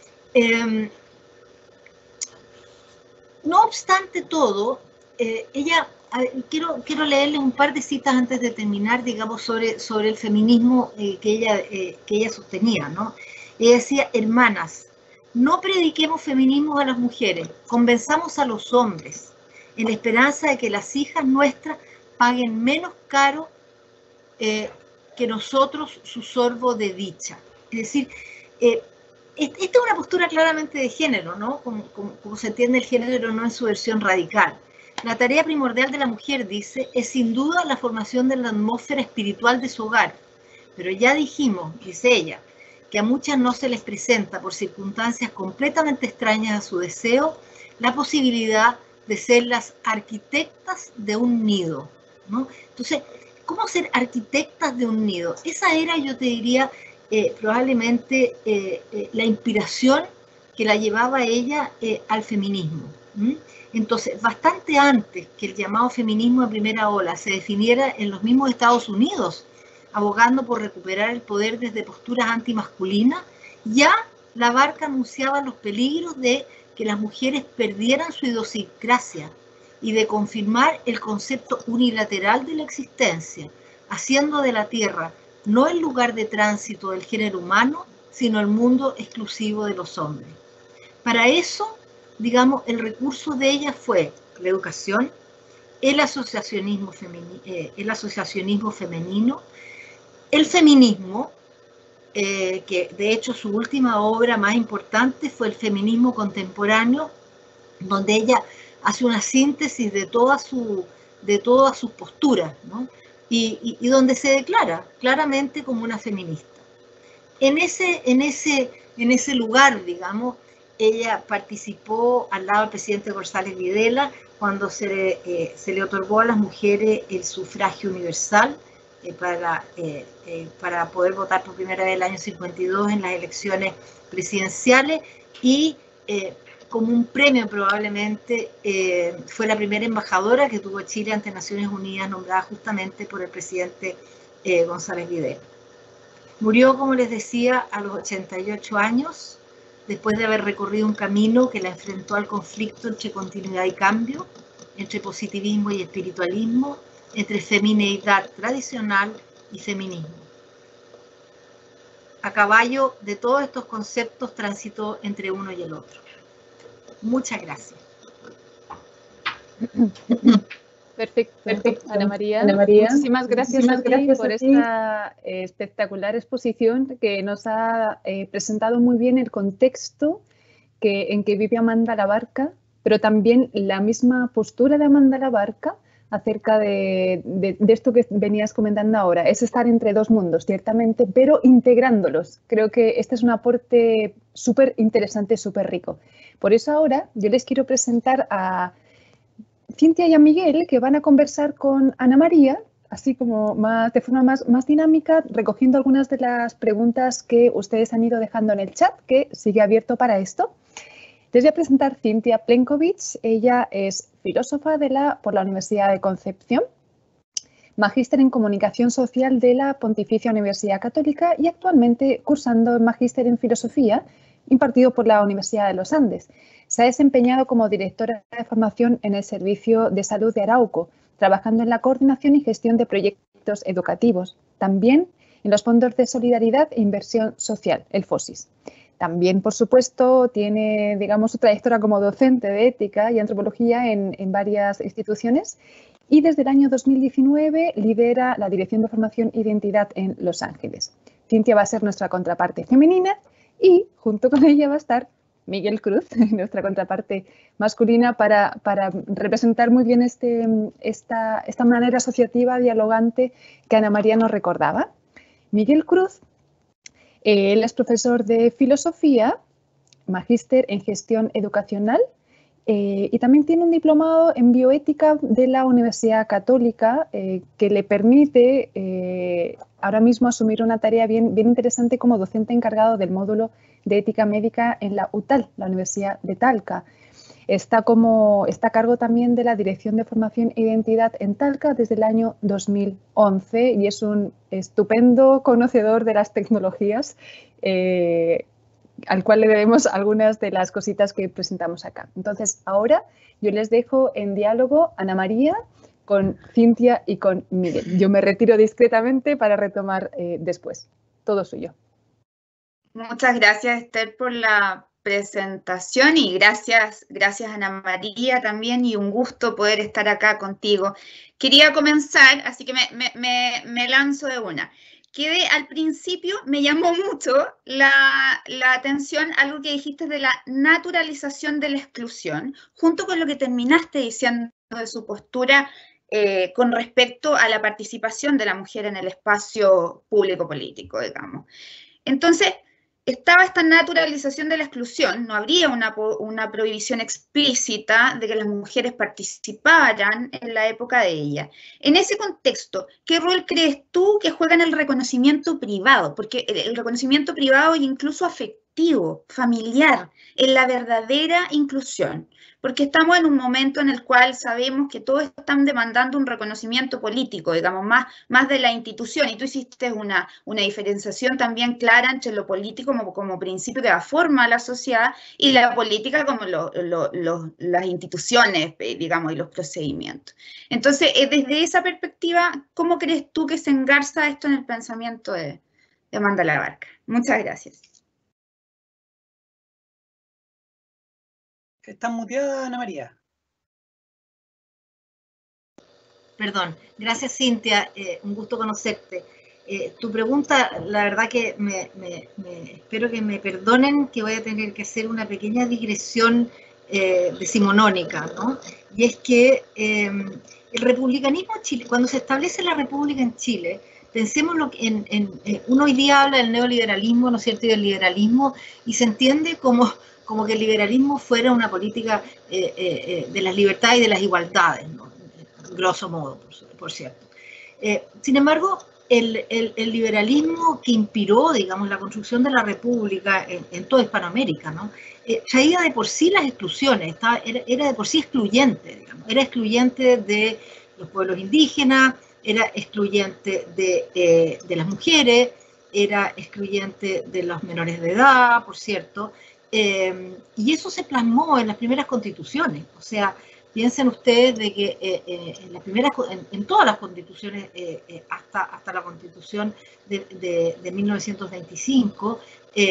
No obstante todo, ella, quiero leerle un par de citas antes de terminar, digamos, sobre el feminismo que ella sostenía, ¿no? Ella decía: hermanas, no prediquemos feminismo a las mujeres, convenzamos a los hombres, en la esperanza de que las hijas nuestras paguen menos caro que nosotros su sorbo de dicha. Es decir, esta es una postura claramente de género, ¿no? Como se entiende el género, no en su versión radical. La tarea primordial de la mujer, dice, es sin duda la formación de la atmósfera espiritual de su hogar. Pero ya dijimos, dice ella, que a muchas no se les presenta por circunstancias completamente extrañas a su deseo la posibilidad de ser las arquitectas de un nido, ¿no? Entonces, ¿cómo ser arquitectas de un nido? Esa era, yo te diría, probablemente la inspiración que la llevaba a ella al feminismo. Entonces, bastante antes que el llamado feminismo de primera ola se definiera en los mismos Estados Unidos, abogando por recuperar el poder desde posturas antimasculinas, ya la Barca anunciaba los peligros de que las mujeres perdieran su idiosincrasia y de confirmar el concepto unilateral de la existencia, haciendo de la Tierra no el lugar de tránsito del género humano, sino el mundo exclusivo de los hombres. Para eso, digamos, el recurso de ella fue la educación, el asociacionismo femenino, el feminismo, que de hecho su última obra más importante fue El feminismo contemporáneo, donde ella hace una síntesis de todas sus posturas, ¿no? Y donde se declara claramente como una feminista. En ese lugar, digamos, ella participó al lado del presidente González Videla cuando se le otorgó a las mujeres el sufragio universal para poder votar por primera vez el año 52 en las elecciones presidenciales, y como un premio probablemente fue la primera embajadora que tuvo Chile ante Naciones Unidas, nombrada justamente por el presidente González Videla. Murió, como les decía, a los 88 años, después de haber recorrido un camino que la enfrentó al conflicto entre continuidad y cambio, entre positivismo y espiritualismo, entre femineidad tradicional y feminismo. A caballo de todos estos conceptos transitó entre uno y el otro. Muchas gracias. Perfecto, Ana María. Muchísimas gracias a ti por esta espectacular exposición que nos ha presentado muy bien el contexto en que vive Amanda Labarca, pero también la misma postura de Amanda Labarca acerca de esto que venías comentando ahora. Es estar entre dos mundos, ciertamente, pero integrándolos. Creo que este es un aporte súper interesante, súper rico. Por eso ahora yo les quiero presentar a Cintia y a Miguel, que van a conversar con Ana María, así como de forma más dinámica, recogiendo algunas de las preguntas que ustedes han ido dejando en el chat, que sigue abierto para esto. Les voy a presentar Cintia Plenkovic. Ella es filósofa por la Universidad de Concepción, magíster en Comunicación Social de la Pontificia Universidad Católica y actualmente cursando el magíster en Filosofía impartido por la Universidad de los Andes. Se ha desempeñado como directora de formación en el Servicio de Salud de Arauco, trabajando en la coordinación y gestión de proyectos educativos, también en los fondos de solidaridad e inversión social, el FOSIS. También, por supuesto, tiene, digamos, su trayectoria como docente de ética y antropología en varias instituciones y desde el año 2019 lidera la Dirección de Formación e Identidad en Los Ángeles. Cintia va a ser nuestra contraparte femenina y junto con ella va a estar Miguel Cruz, nuestra contraparte masculina, para representar muy bien esta manera asociativa, dialogante que Ana María nos recordaba. Miguel Cruz, él es profesor de filosofía, magíster en gestión educacional y también tiene un diplomado en bioética de la Universidad Católica que le permite ahora mismo asumir una tarea bien interesante como docente encargado del módulo de ética médica en la UTAL, la Universidad de Talca. Está a cargo también de la Dirección de Formación e Identidad en Talca desde el año 2011 y es un estupendo conocedor de las tecnologías al cual le debemos algunas de las cositas que presentamos acá. Entonces, ahora yo les dejo en diálogo Ana María con Cintia y con Miguel. Yo me retiro discretamente para retomar después. Todo suyo. Muchas gracias, Esther, por la presentación y gracias Ana María también, y un gusto poder estar acá contigo. Quería comenzar, así que me lanzo de una. Al principio me llamó mucho la atención algo que dijiste de la naturalización de la exclusión, junto con lo que terminaste diciendo de su postura con respecto a la participación de la mujer en el espacio público político, digamos. Entonces, estaba esta naturalización de la exclusión, no habría una prohibición explícita de que las mujeres participaran en la época de ella. En ese contexto, ¿qué rol crees tú que juega en el reconocimiento privado? Porque el reconocimiento privado e incluso afectivo, familiar, en la verdadera inclusión. Porque estamos en un momento en el cual sabemos que todos están demandando un reconocimiento político, digamos, más de la institución. Y tú hiciste una diferenciación también clara entre lo político como principio que da forma a la sociedad y la política como las instituciones, digamos, y los procedimientos. Entonces, desde esa perspectiva, ¿cómo crees tú que se engarza esto en el pensamiento de Amanda Labarca? Muchas gracias. ¿Estás muteada, Ana María? Perdón. Gracias, Cintia. Un gusto conocerte. Tu pregunta, la verdad que espero que me perdonen que voy a tener que hacer una pequeña digresión decimonónica, ¿no? Y es que el republicanismo en Chile, cuando se establece la república en Chile, pensemos uno hoy día habla del neoliberalismo, ¿no es cierto?, y del liberalismo, y se entiende como que el liberalismo fuera una política de las libertades y de las igualdades, ¿no? Grosso modo, por cierto. Sin embargo, el liberalismo que inspiró, digamos, la construcción de la república en toda Hispanoamérica, ¿no? Traía de por sí las exclusiones, era de por sí excluyente, digamos, era excluyente de los pueblos indígenas, era excluyente de las mujeres, era excluyente de los menores de edad, por cierto, y eso se plasmó en las primeras constituciones. O sea, piensen ustedes de que en todas las constituciones, hasta la constitución de 1925,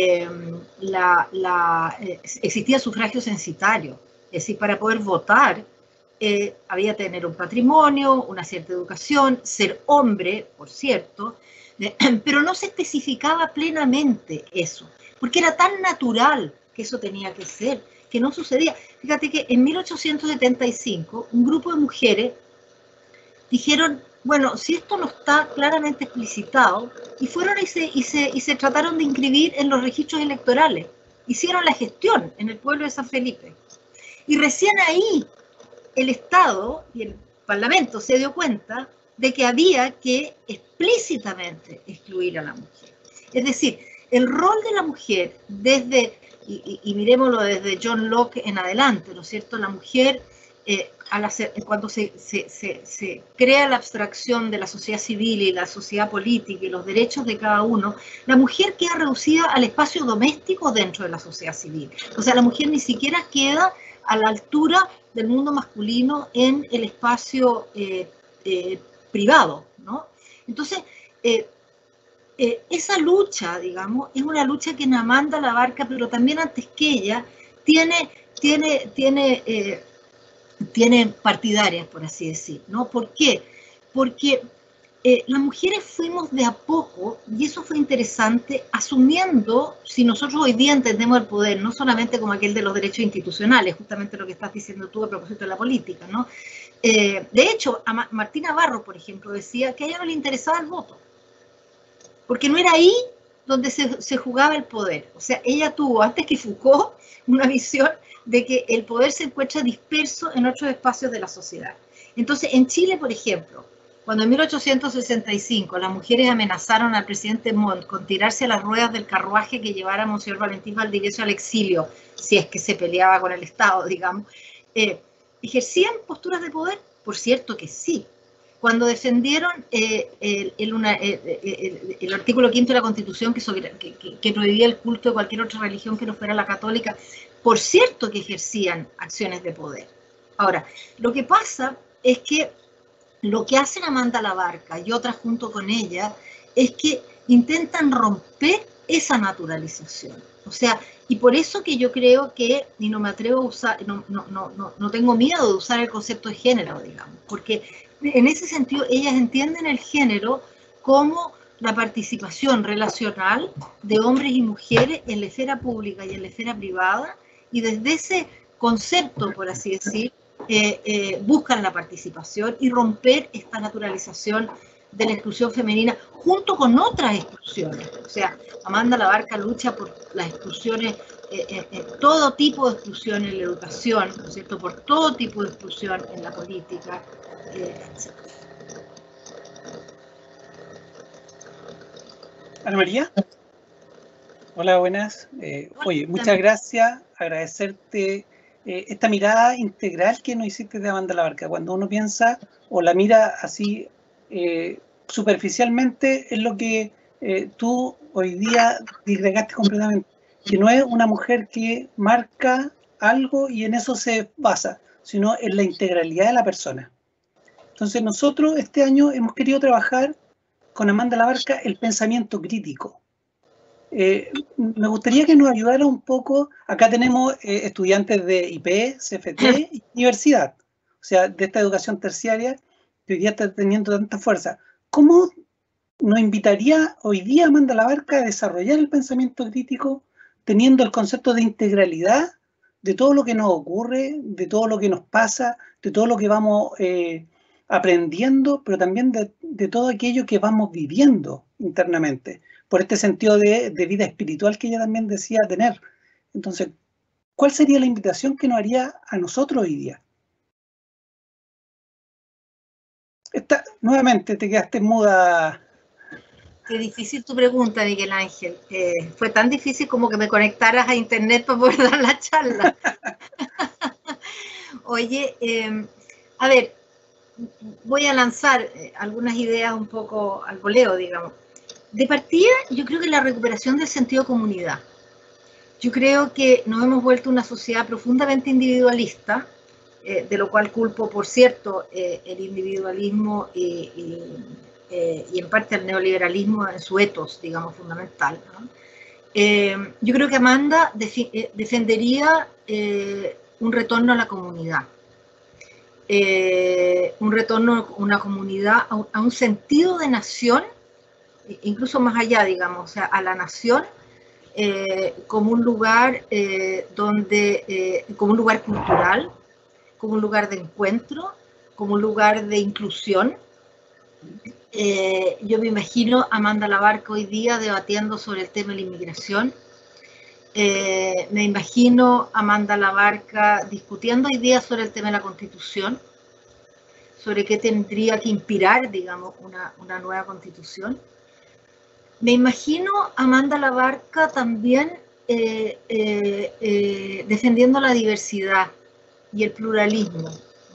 existía sufragio censitario. Es decir, para poder votar había que tener un patrimonio, una cierta educación, ser hombre, por cierto, pero no se especificaba plenamente eso, porque era tan natural que eso tenía que ser, que no sucedía. Fíjate que en 1875 un grupo de mujeres dijeron, bueno, si esto no está claramente explicitado, y fueron y se trataron de inscribir en los registros electorales, hicieron la gestión en el pueblo de San Felipe, y recién ahí el Estado y el Parlamento se dio cuenta de que había que explícitamente excluir a la mujer. Es decir, el rol de la mujer desde, y miremoslo desde John Locke en adelante, ¿no es cierto? La mujer, cuando se crea la abstracción de la sociedad civil y la sociedad política y los derechos de cada uno, la mujer queda reducida al espacio doméstico dentro de la sociedad civil. O sea, la mujer ni siquiera queda a la altura del mundo masculino en el espacio privado, ¿no? Entonces, esa lucha, digamos, es una lucha que Amanda Labarca, pero también antes que ella, tiene partidarias, por así decir, ¿no? ¿Por qué? Porque las mujeres fuimos de a poco, y eso fue interesante, asumiendo, si nosotros hoy día entendemos el poder, no solamente como aquel de los derechos institucionales, justamente lo que estás diciendo tú a propósito de la política, ¿no? De hecho, a Martina Barros, por ejemplo, decía que a ella no le interesaba el voto, porque no era ahí donde se jugaba el poder. O sea, ella tuvo, antes que Foucault, una visión de que el poder se encuentra disperso en otros espacios de la sociedad. Entonces, en Chile, por ejemplo, cuando en 1865 las mujeres amenazaron al presidente Montt con tirarse a las ruedas del carruaje que llevara a Monseñor Valentín Valdivieso al exilio, si es que se peleaba con el Estado, digamos, ¿ejercían posturas de poder? Por cierto que sí. Cuando defendieron el artículo 5 de la Constitución que prohibía el culto de cualquier otra religión que no fuera la católica, por cierto que ejercían acciones de poder. Ahora, lo que pasa es que lo que hacen Amanda Labarca y otras junto con ella es que intentan romper esa naturalización. O sea, y por eso que yo creo que, y no me atrevo a usar, no tengo miedo de usar el concepto de género, digamos, porque en ese sentido ellas entienden el género como la participación relacional de hombres y mujeres en la esfera pública y en la esfera privada, y desde ese concepto, por así decir, buscan la participación y romper esta naturalización de la exclusión femenina junto con otras exclusiones. O sea, Amanda Labarca lucha por las exclusiones, todo tipo de exclusión en la educación, ¿no es cierto?, por todo tipo de exclusión en la política, etc. Ana María. Hola, buenas. Oye, muchas gracias, agradecerte esta mirada integral que nos hiciste de Amanda Labarca. Cuando uno piensa o la mira así superficialmente, es lo que tú hoy día disgregaste completamente, que no es una mujer que marca algo y en eso se basa, sino en la integralidad de la persona. Entonces nosotros este año hemos querido trabajar con Amanda Labarca el pensamiento crítico. Me gustaría que nos ayudara un poco. Acá tenemos estudiantes de IP, CFT y universidad, o sea, de esta educación terciaria que hoy día está teniendo tanta fuerza. ¿Cómo nos invitaría hoy día Amanda Labarca a desarrollar el pensamiento crítico teniendo el concepto de integralidad de todo lo que nos ocurre, de todo lo que nos pasa, de todo lo que vamos aprendiendo, pero también de todo aquello que vamos viviendo internamente, por este sentido de vida espiritual que ella también decía tener. Entonces, ¿cuál sería la invitación que nos haría a nosotros hoy día? Nuevamente te quedaste muda. Qué difícil tu pregunta, Miguel Ángel. Fue tan difícil como que me conectaras a internet para poder dar la charla. Oye, a ver, voy a lanzar algunas ideas un poco al voleo, digamos. De partida, yo creo que la recuperación del sentido de comunidad. Yo creo que nos hemos vuelto una sociedad profundamente individualista, de lo cual culpo, por cierto, el individualismo y en parte el neoliberalismo en su etos, digamos, fundamental, ¿no? Yo creo que Amanda defendería un retorno a la comunidad, un retorno a una comunidad, a un sentido de nación, incluso más allá, digamos, o sea, a la nación como un lugar como un lugar cultural, como un lugar de encuentro, como un lugar de inclusión. Yo me imagino a Amanda Labarca hoy día debatiendo sobre el tema de la inmigración. Me imagino a Amanda Labarca discutiendo hoy día sobre el tema de la Constitución, sobre qué tendría que inspirar, digamos, una nueva Constitución. Me imagino a Amanda Labarca también defendiendo la diversidad y el pluralismo.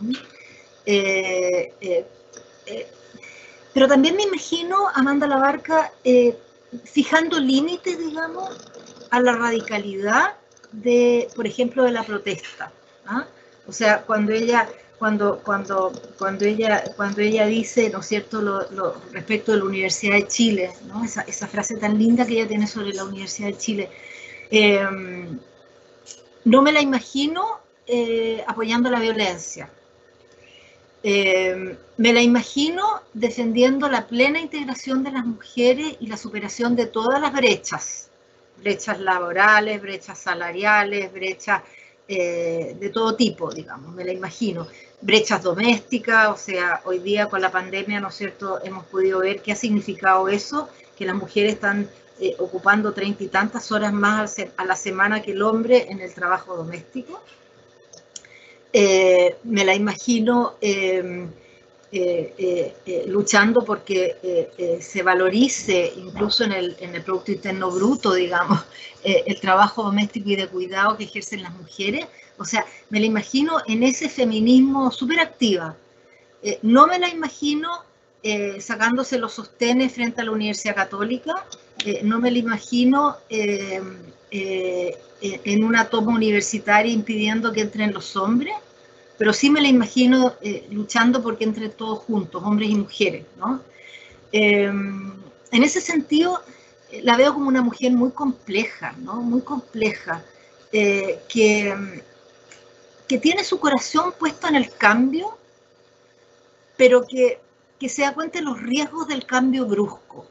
Pero también me imagino a Amanda Labarca fijando límites, digamos, a la radicalidad de, por ejemplo, de la protesta, ¿ah? O sea, cuando ella dice, ¿no es cierto?, respecto de la Universidad de Chile, ¿no? Esa frase tan linda que ella tiene sobre la Universidad de Chile, no me la imagino apoyando la violencia. Me la imagino defendiendo la plena integración de las mujeres y la superación de todas las brechas laborales, brechas salariales, brechas de todo tipo, digamos, me la imagino. Brechas domésticas, o sea, hoy día con la pandemia, ¿no es cierto?, hemos podido ver qué ha significado eso, que las mujeres están ocupando 30 y tantas horas más a la semana que el hombre en el trabajo doméstico. Me la imagino luchando porque se valorice incluso en el Producto Interno Bruto, digamos, el trabajo doméstico y de cuidado que ejercen las mujeres. O sea, me la imagino en ese feminismo súper activa. No me la imagino sacándose los sostenes frente a la Universidad Católica. No me la imagino en una toma universitaria impidiendo que entren los hombres, pero sí me la imagino luchando porque entren todos juntos, hombres y mujeres, ¿no? En ese sentido, la veo como una mujer muy compleja, ¿no? Muy compleja, que tiene su corazón puesto en el cambio, pero que se da cuenta de los riesgos del cambio brusco.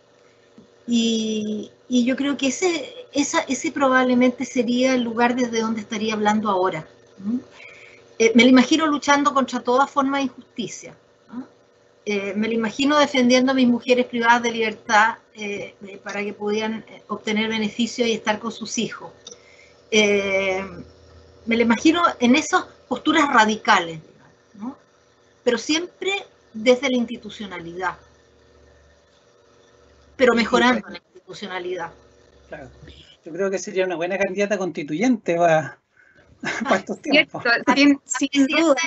Y yo creo que ese probablemente sería el lugar desde donde estaría hablando ahora, ¿no? Me la imagino luchando contra toda forma de injusticia, ¿no? Me la imagino defendiendo a mis mujeres privadas de libertad para que pudieran obtener beneficios y estar con sus hijos. Me la imagino en esas posturas radicales, ¿no? Pero siempre desde la institucionalidad, pero mejorando la institucionalidad. Claro. Yo creo que sería una buena candidata constituyente para estos tiempos. Sin duda.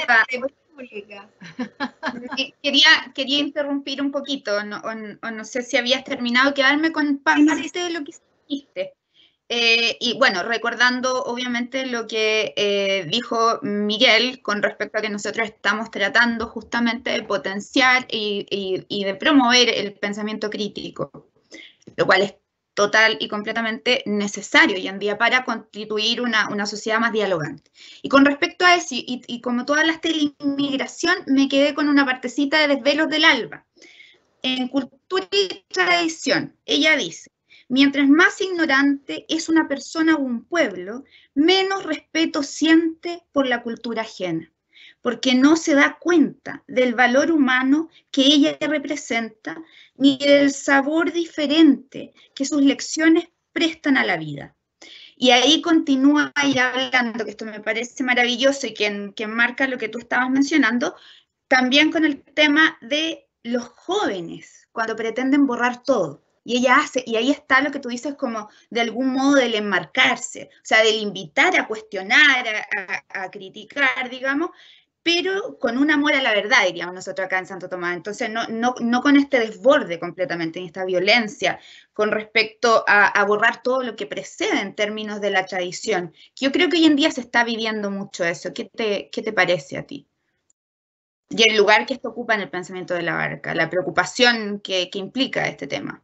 Quería interrumpir un poquito, o no sé si habías terminado, quedarme con parte de lo que dijiste. Y bueno, recordando obviamente lo que dijo Miguel con respecto a que nosotros estamos tratando justamente de potenciar y de promover el pensamiento crítico, lo cual es total y completamente necesario hoy en día para constituir una sociedad más dialogante. Y con respecto a eso, y como tú hablaste de la inmigración, me quedé con una partecita de Desvelos del Alba, en cultura y tradición, ella dice, mientras más ignorante es una persona o un pueblo, menos respeto siente por la cultura ajena, porque no se da cuenta del valor humano que ella representa, ni del sabor diferente que sus lecciones prestan a la vida. Y ahí continúa ahí hablando, que esto me parece maravilloso y que marca lo que tú estabas mencionando, también con el tema de los jóvenes, cuando pretenden borrar todo. Y ella hace, y ahí está lo que tú dices como de algún modo del enmarcarse, o sea, del invitar a cuestionar, a criticar, digamos, pero con un amor a la verdad, diríamos nosotros acá en Santo Tomás. Entonces, no con este desborde completamente, ni esta violencia con respecto a borrar todo lo que precede en términos de la tradición. Yo creo que hoy en día se está viviendo mucho eso. ¿Qué te parece a ti? Y el lugar que esto ocupa en el pensamiento de la Barca, la preocupación que implica este tema.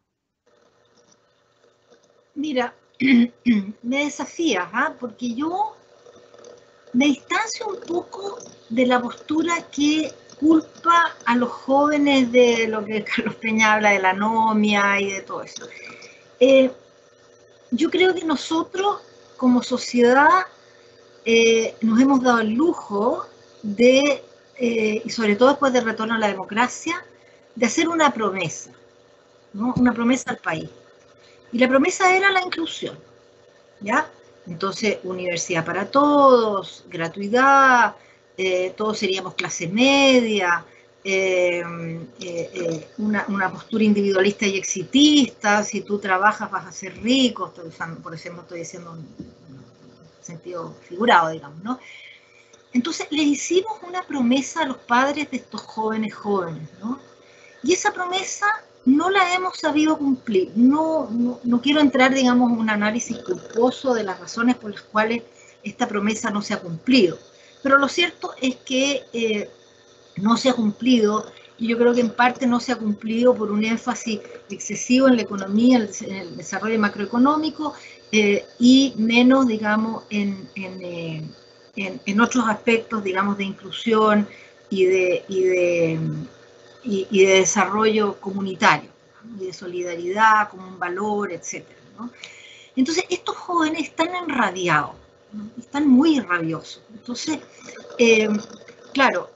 Mira, me desafías, porque yo me distancio un poco de la postura que culpa a los jóvenes de lo que Carlos Peña habla de la anomia y de todo eso. Yo creo que nosotros, como sociedad, nos hemos dado el lujo de, y sobre todo después del retorno a la democracia, de hacer una promesa, ¿no? Una promesa al país. Y la promesa era la inclusión, ¿ya? Entonces, universidad para todos, gratuidad, todos seríamos clase media, una postura individualista y exitista, si tú trabajas vas a ser rico, por ejemplo, estoy diciendo un sentido figurado, digamos, ¿no? Entonces, le hicimos una promesa a los padres de estos jóvenes, ¿no? Y esa promesa no la hemos sabido cumplir. No quiero entrar, digamos, en un análisis culposo de las razones por las cuales esta promesa no se ha cumplido. Pero lo cierto es que no se ha cumplido, y yo creo que en parte no se ha cumplido por un énfasis excesivo en la economía, en el desarrollo macroeconómico, y menos, digamos, en otros aspectos, digamos, de inclusión y de desarrollo comunitario, ¿no? Y de solidaridad como un valor, etcétera, ¿no? Entonces, estos jóvenes están enrabiados, ¿no? Están muy rabiosos. Entonces, claro,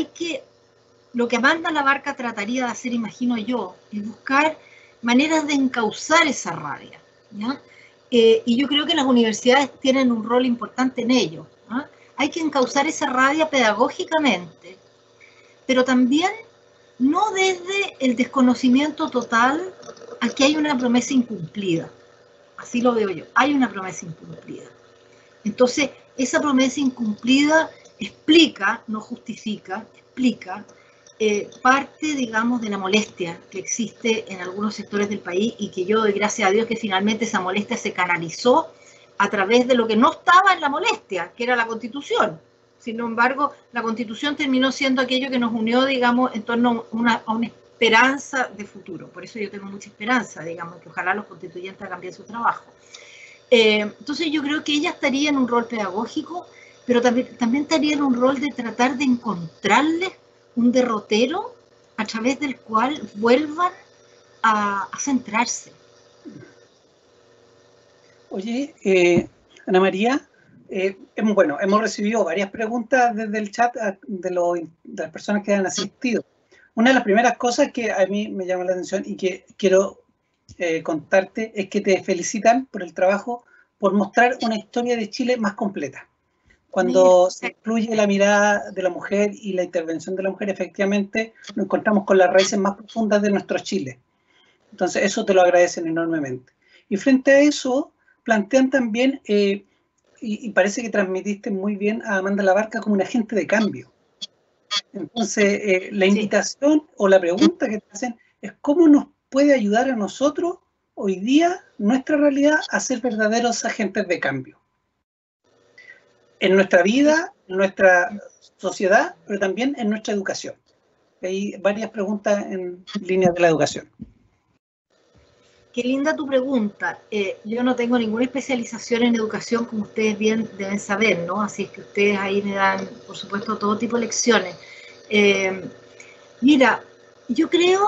lo que Amanda la Barca trataría de hacer, imagino yo, es buscar maneras de encauzar esa rabia, ¿ya? Y yo creo que las universidades tienen un rol importante en ello, ¿no? Hay que encauzar esa rabia pedagógicamente, pero también no desde el desconocimiento total a que hay una promesa incumplida. Así lo veo yo, hay una promesa incumplida. Entonces, esa promesa incumplida explica, no justifica, explica parte, digamos, de la molestia que existe en algunos sectores del país y que yo doy gracias a Dios que finalmente esa molestia se canalizó a través de lo que no estaba en la molestia, que era la Constitución. Sin embargo, la Constitución terminó siendo aquello que nos unió, digamos, en torno a una esperanza de futuro. Por eso yo tengo mucha esperanza, digamos, que ojalá los constituyentes cambien su trabajo. Entonces yo creo que ella estaría en un rol pedagógico, pero también estaría en un rol de tratar de encontrarles un derrotero a través del cual vuelvan a centrarse. Oye, Ana María, bueno, hemos recibido varias preguntas desde el chat de las personas que han asistido. Una de las primeras cosas que a mí me llama la atención y que quiero contarte es que te felicitan por el trabajo, por mostrar una historia de Chile más completa. Cuando se incluye la mirada de la mujer y la intervención de la mujer, efectivamente nos encontramos con las raíces más profundas de nuestro Chile. Entonces, eso te lo agradecen enormemente. Y frente a eso, plantean también, y parece que transmitiste muy bien a Amanda la Barca como un agente de cambio. Entonces, la invitación o la pregunta que te hacen es cómo nos puede ayudar a nosotros hoy día, nuestra realidad, a ser verdaderos agentes de cambio. En nuestra vida, en nuestra sociedad, pero también en nuestra educación. Hay varias preguntas en línea de la educación. Qué linda tu pregunta. Yo no tengo ninguna especialización en educación, como ustedes bien deben saber, ¿no? Así es que ustedes ahí me dan, por supuesto, todo tipo de lecciones. Mira, yo creo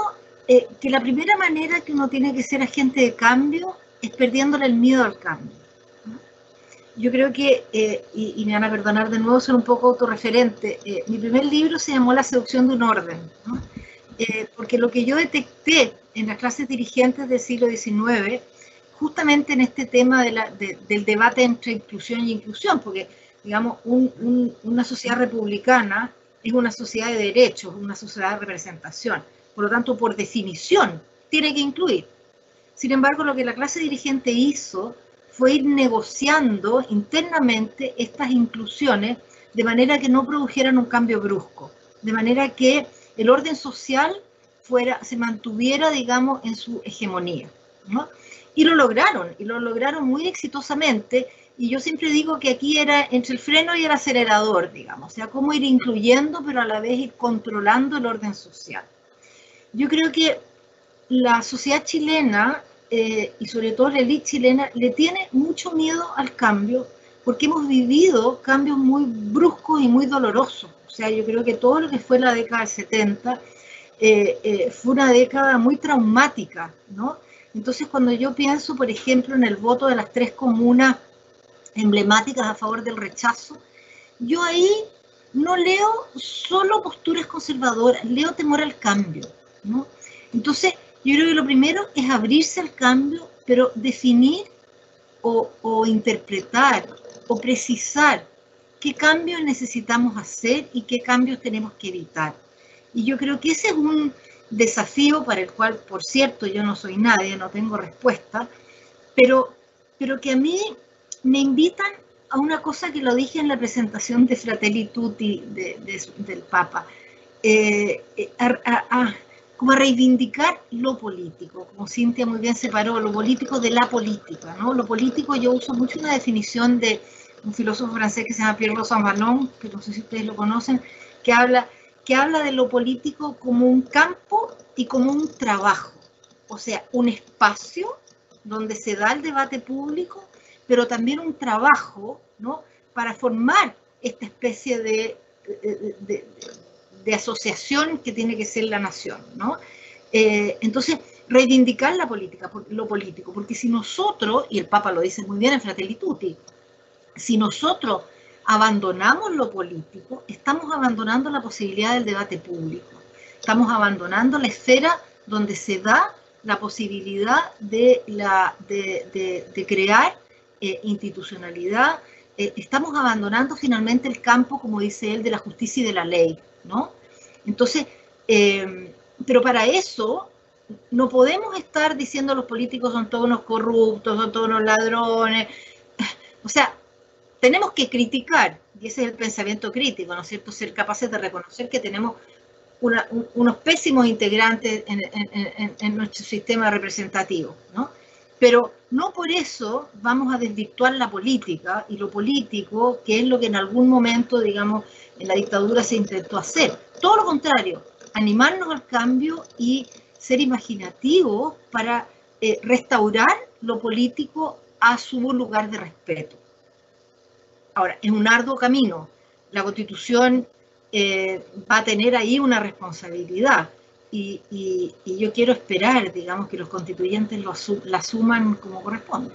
que la primera manera que uno tiene que ser agente de cambio es perdiéndole el miedo al cambio. Yo creo que, y me van a perdonar de nuevo, ser un poco autorreferente, mi primer libro se llamó La seducción de un orden, ¿no? Porque lo que yo detecté en las clases dirigentes del siglo XIX, justamente en este tema del debate entre inclusión y inclusión, porque, digamos, una sociedad republicana es una sociedad de derechos, una sociedad de representación, por lo tanto, por definición, tiene que incluir. Sin embargo, lo que la clase dirigente hizo fue ir negociando internamente estas inclusiones de manera que no produjeran un cambio brusco, de manera que el orden social se mantuviera, digamos, en su hegemonía, ¿no? Y lo lograron muy exitosamente, y yo siempre digo que aquí era entre el freno y el acelerador, digamos, o sea, cómo ir incluyendo, pero a la vez ir controlando el orden social. Yo creo que la sociedad chilena, y sobre todo la élite chilena, le tiene mucho miedo al cambio, porque hemos vivido cambios muy bruscos y muy dolorosos. O sea, yo creo que todo lo que fue la década del 70 fue una década muy traumática, ¿no? Entonces, cuando yo pienso, por ejemplo, en el voto de las 3 comunas emblemáticas a favor del rechazo, yo ahí no leo solo posturas conservadoras, leo temor al cambio, ¿no? Entonces, yo creo que lo primero es abrirse al cambio, pero definir o interpretar o precisar qué cambios necesitamos hacer y qué cambios tenemos que evitar. Y yo creo que ese es un desafío para el cual, por cierto, yo no soy nadie, no tengo respuesta, pero que a mí me invitan a una cosa que lo dije en la presentación de Fratelli Tutti del Papa, como a reivindicar lo político, como Cintia muy bien separó lo político de la política, ¿no? Lo político, yo uso mucho una definición de un filósofo francés que se llama Pierre Rosanvallon, que no sé si ustedes lo conocen, que habla de lo político como un campo y como un trabajo, o sea, un espacio donde se da el debate público, pero también un trabajo, ¿no?, para formar esta especie de asociación que tiene que ser la nación, ¿no? Entonces, reivindicar lo político, porque si nosotros, y el Papa lo dice muy bien en Fratelli Tutti, si nosotros abandonamos lo político, estamos abandonando la posibilidad del debate público, estamos abandonando la esfera donde se da la posibilidad de crear institucionalidad, estamos abandonando finalmente el campo, como dice él, de la justicia y de la ley, ¿no? Entonces, pero para eso no podemos estar diciendo los políticos son todos unos corruptos, son todos unos ladrones. O sea, tenemos que criticar, y ese es el pensamiento crítico, ¿no es cierto? Ser capaces de reconocer que tenemos unos pésimos integrantes en nuestro sistema representativo, ¿no? Pero no por eso vamos a desvirtuar la política y lo político, que es lo que en algún momento, digamos, en la dictadura se intentó hacer. Todo lo contrario, animarnos al cambio y ser imaginativos para restaurar lo político a su lugar de respeto. Ahora, es un arduo camino. La Constitución va a tener ahí una responsabilidad. Y yo quiero esperar, digamos, que los constituyentes la asuman como corresponde.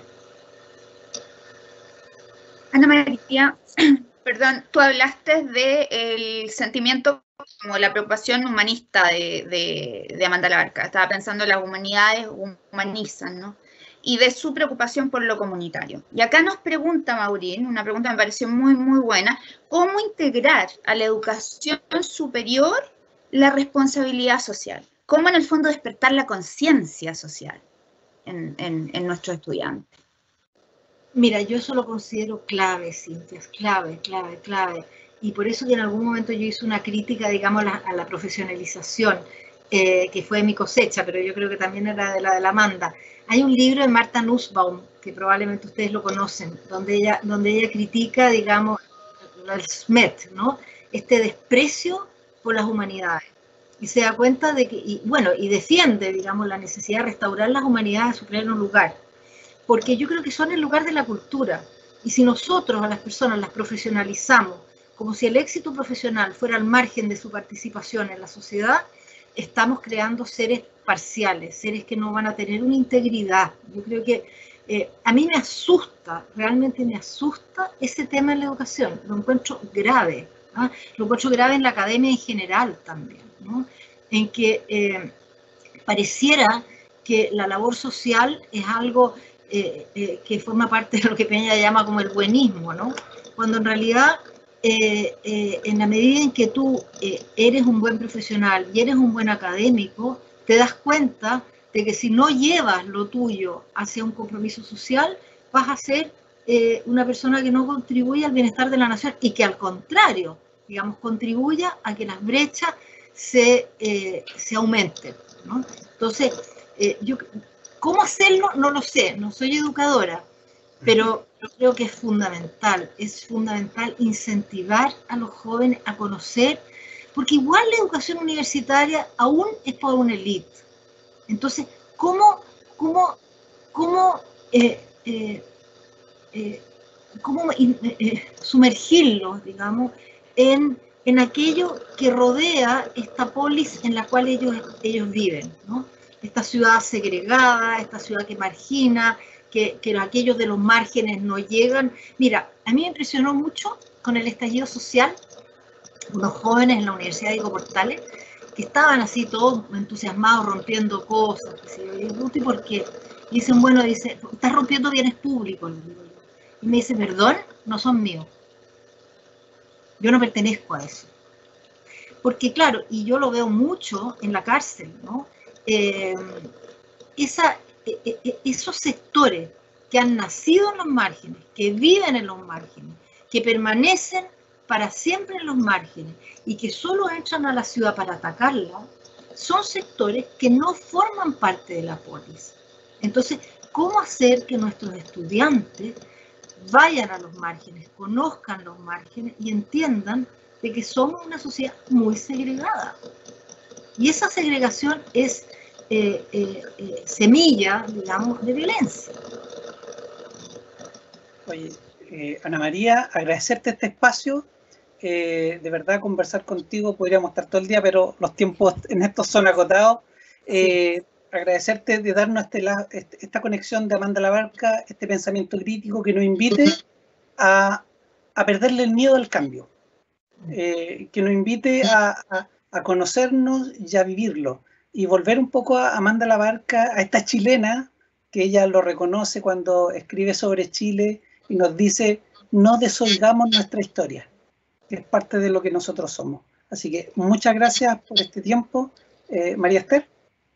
Ana María, perdón, tú hablaste del sentimiento como la preocupación humanista de Amanda Labarca. Estaba pensando en las humanidades humanizan, ¿no? Y de su preocupación por lo comunitario. Y acá nos pregunta Maurín, una pregunta que me pareció muy, muy buena, ¿cómo integrar a la educación superior la responsabilidad social? ¿Cómo en el fondo despertar la conciencia social en nuestros estudiantes? Mira, yo eso lo considero clave, Cintia, clave. Y por eso que en algún momento yo hice una crítica, digamos, a la profesionalización, que fue mi cosecha, pero yo creo que también era de la Amanda. Hay un libro de Martha Nussbaum, que probablemente ustedes lo conocen, donde ella critica, digamos, el SMET, ¿no? Este desprecio por las humanidades. Y se da cuenta de que, y defiende, digamos, la necesidad de restaurar las humanidades a su pleno lugar. Porque yo creo que son el lugar de la cultura. Y si nosotros a las personas las profesionalizamos, como si el éxito profesional fuera al margen de su participación en la sociedad, estamos creando seres parciales, seres que no van a tener una integridad. Yo creo que a mí me asusta, realmente me asusta ese tema en la educación. Lo encuentro grave, ¿ah? Lo encuentro grave en la academia en general también, ¿no? En que pareciera que la labor social es algo que forma parte de lo que Peña llama como el buenismo, ¿no? Cuando en realidad, en la medida en que tú eres un buen profesional y eres un buen académico, te das cuenta de que si no llevas lo tuyo hacia un compromiso social, vas a ser una persona que no contribuye al bienestar de la nación y que al contrario, digamos, contribuya a que las brechas se aumenten, ¿no? Entonces, ¿cómo hacerlo? No lo sé, no soy educadora, pero yo creo que es fundamental incentivar a los jóvenes a conocer, porque igual la educación universitaria aún es para una élite. Entonces, ¿cómo sumergirlos, digamos, en aquello que rodea esta polis en la cual ellos viven, ¿no? Esta ciudad segregada, esta ciudad que margina, que aquellos de los márgenes no llegan. Mira, a mí me impresionó mucho con el estallido social, unos jóvenes en la Universidad de Portales, que estaban así todos entusiasmados, rompiendo cosas. ¿Y por qué? Y dicen, bueno, dice, estás rompiendo bienes públicos. Y me dice, perdón, no son míos. Yo no pertenezco a eso. Porque claro, y yo lo veo mucho en la cárcel, ¿no? Esos sectores que han nacido en los márgenes, que viven en los márgenes, que permanecen para siempre en los márgenes y que solo entran a la ciudad para atacarla, son sectores que no forman parte de la polis. Entonces, ¿cómo hacer que nuestros estudiantes vayan a los márgenes, conozcan los márgenes y entiendan de que somos una sociedad muy segregada? Y esa segregación es semilla, digamos, de violencia. Oye, Ana María, agradecerte este espacio. De verdad, conversar contigo podríamos estar todo el día, pero los tiempos en estos son acotados. Agradecerte de darnos esta conexión de Amanda Labarca, este pensamiento crítico que nos invite a perderle el miedo al cambio, que nos invite a conocernos y a vivirlo, y volver un poco a Amanda Labarca, a esta chilena, que ella lo reconoce cuando escribe sobre Chile y nos dice, no desoigamos nuestra historia, que es parte de lo que nosotros somos. Así que muchas gracias por este tiempo. María Esther.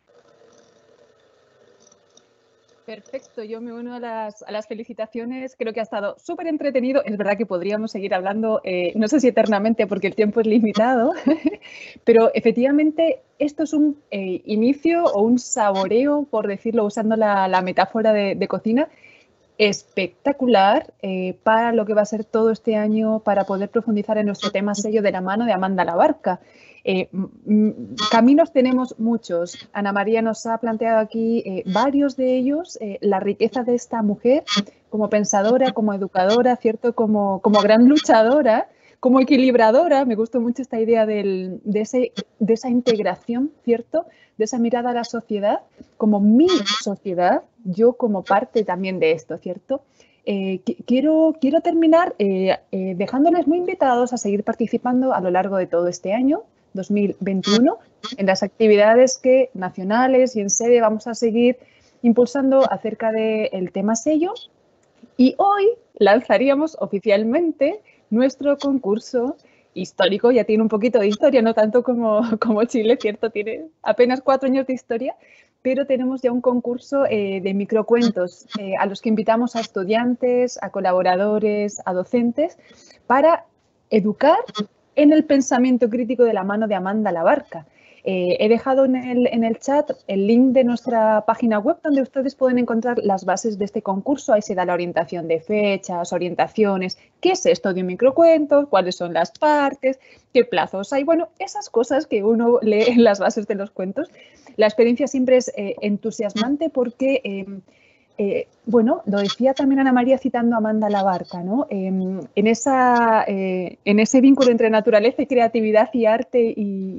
Perfecto, yo me uno a las felicitaciones, creo que ha estado súper entretenido. Es verdad que podríamos seguir hablando, no sé si eternamente porque el tiempo es limitado, pero efectivamente esto es un inicio o un saboreo, por decirlo, usando la metáfora de cocina, espectacular para lo que va a ser todo este año, para poder profundizar en nuestro tema sello de la mano de Amanda Labarca. Caminos tenemos muchos. Ana María nos ha planteado aquí varios de ellos, la riqueza de esta mujer como pensadora, como educadora, ¿cierto? Como gran luchadora, como equilibradora. Me gustó mucho esta idea de esa integración, ¿cierto? De esa mirada a la sociedad, como mi sociedad, yo como parte también de esto, ¿cierto? Quiero terminar dejándoles muy invitados a seguir participando a lo largo de todo este año, 2021, en las actividades nacionales y en sede vamos a seguir impulsando acerca del tema sello. Y hoy lanzaríamos oficialmente nuestro concurso histórico. Ya tiene un poquito de historia, no tanto como Chile, ¿cierto? Tiene apenas 4 años de historia, pero tenemos ya un concurso de microcuentos a los que invitamos a estudiantes, a colaboradores, a docentes, para educar en el pensamiento crítico de la mano de Amanda Labarca. He dejado en el chat el link de nuestra página web donde ustedes pueden encontrar las bases de este concurso. Ahí se da la orientación de fechas, orientaciones, qué es esto de un microcuento, cuáles son las partes, qué plazos hay. Bueno, esas cosas que uno lee en las bases de los cuentos. La experiencia siempre es entusiasmante porque... bueno, lo decía también Ana María citando a Amanda Labarca, ¿no? En ese vínculo entre naturaleza y creatividad y arte y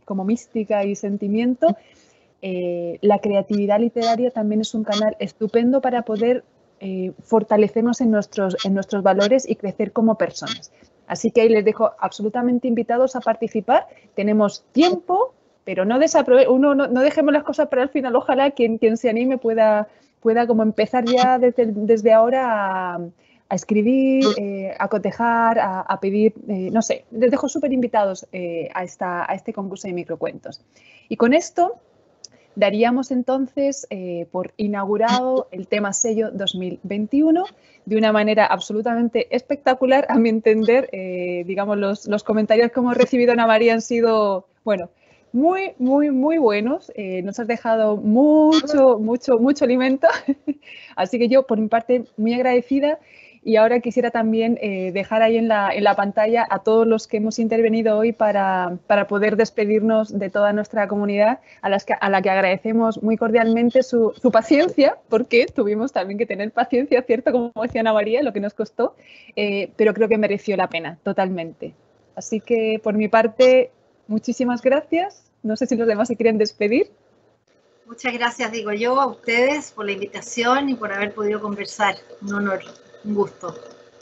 como mística y sentimiento, la creatividad literaria también es un canal estupendo para poder fortalecernos en nuestros valores y crecer como personas. Así que ahí les dejo absolutamente invitados a participar. Tenemos tiempo, pero no dejemos las cosas para el final. Ojalá quien se anime pueda como empezar ya desde ahora a escribir, a cotejar, a pedir, no sé, les dejo súper invitados a este concurso de microcuentos. Y con esto daríamos entonces por inaugurado el tema sello 2021 de una manera absolutamente espectacular. A mi entender, digamos, los comentarios que hemos recibido, Ana María, han sido, bueno, muy, muy, muy buenos. Nos has dejado mucho alimento. Así que yo, por mi parte, muy agradecida. Y ahora quisiera también dejar ahí en la pantalla a todos los que hemos intervenido hoy para poder despedirnos de toda nuestra comunidad, a la que agradecemos muy cordialmente su paciencia, porque tuvimos también que tener paciencia, ¿cierto? Como decía Ana María, lo que nos costó, pero creo que mereció la pena, totalmente. Así que, por mi parte, muchísimas gracias. No sé si los demás se quieren despedir. Muchas gracias, digo yo, a ustedes por la invitación y por haber podido conversar. Un honor. Un gusto.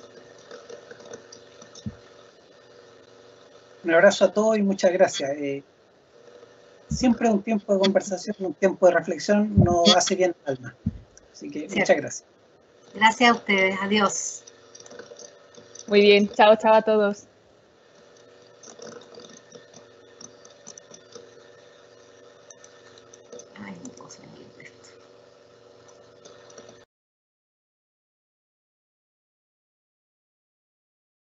Un abrazo a todos y muchas gracias. Siempre un tiempo de conversación, un tiempo de reflexión nos hace bien al alma. Así que muchas gracias. Gracias a ustedes. Adiós. Muy bien. Chao a todos. Ay, no puedo seguir esto.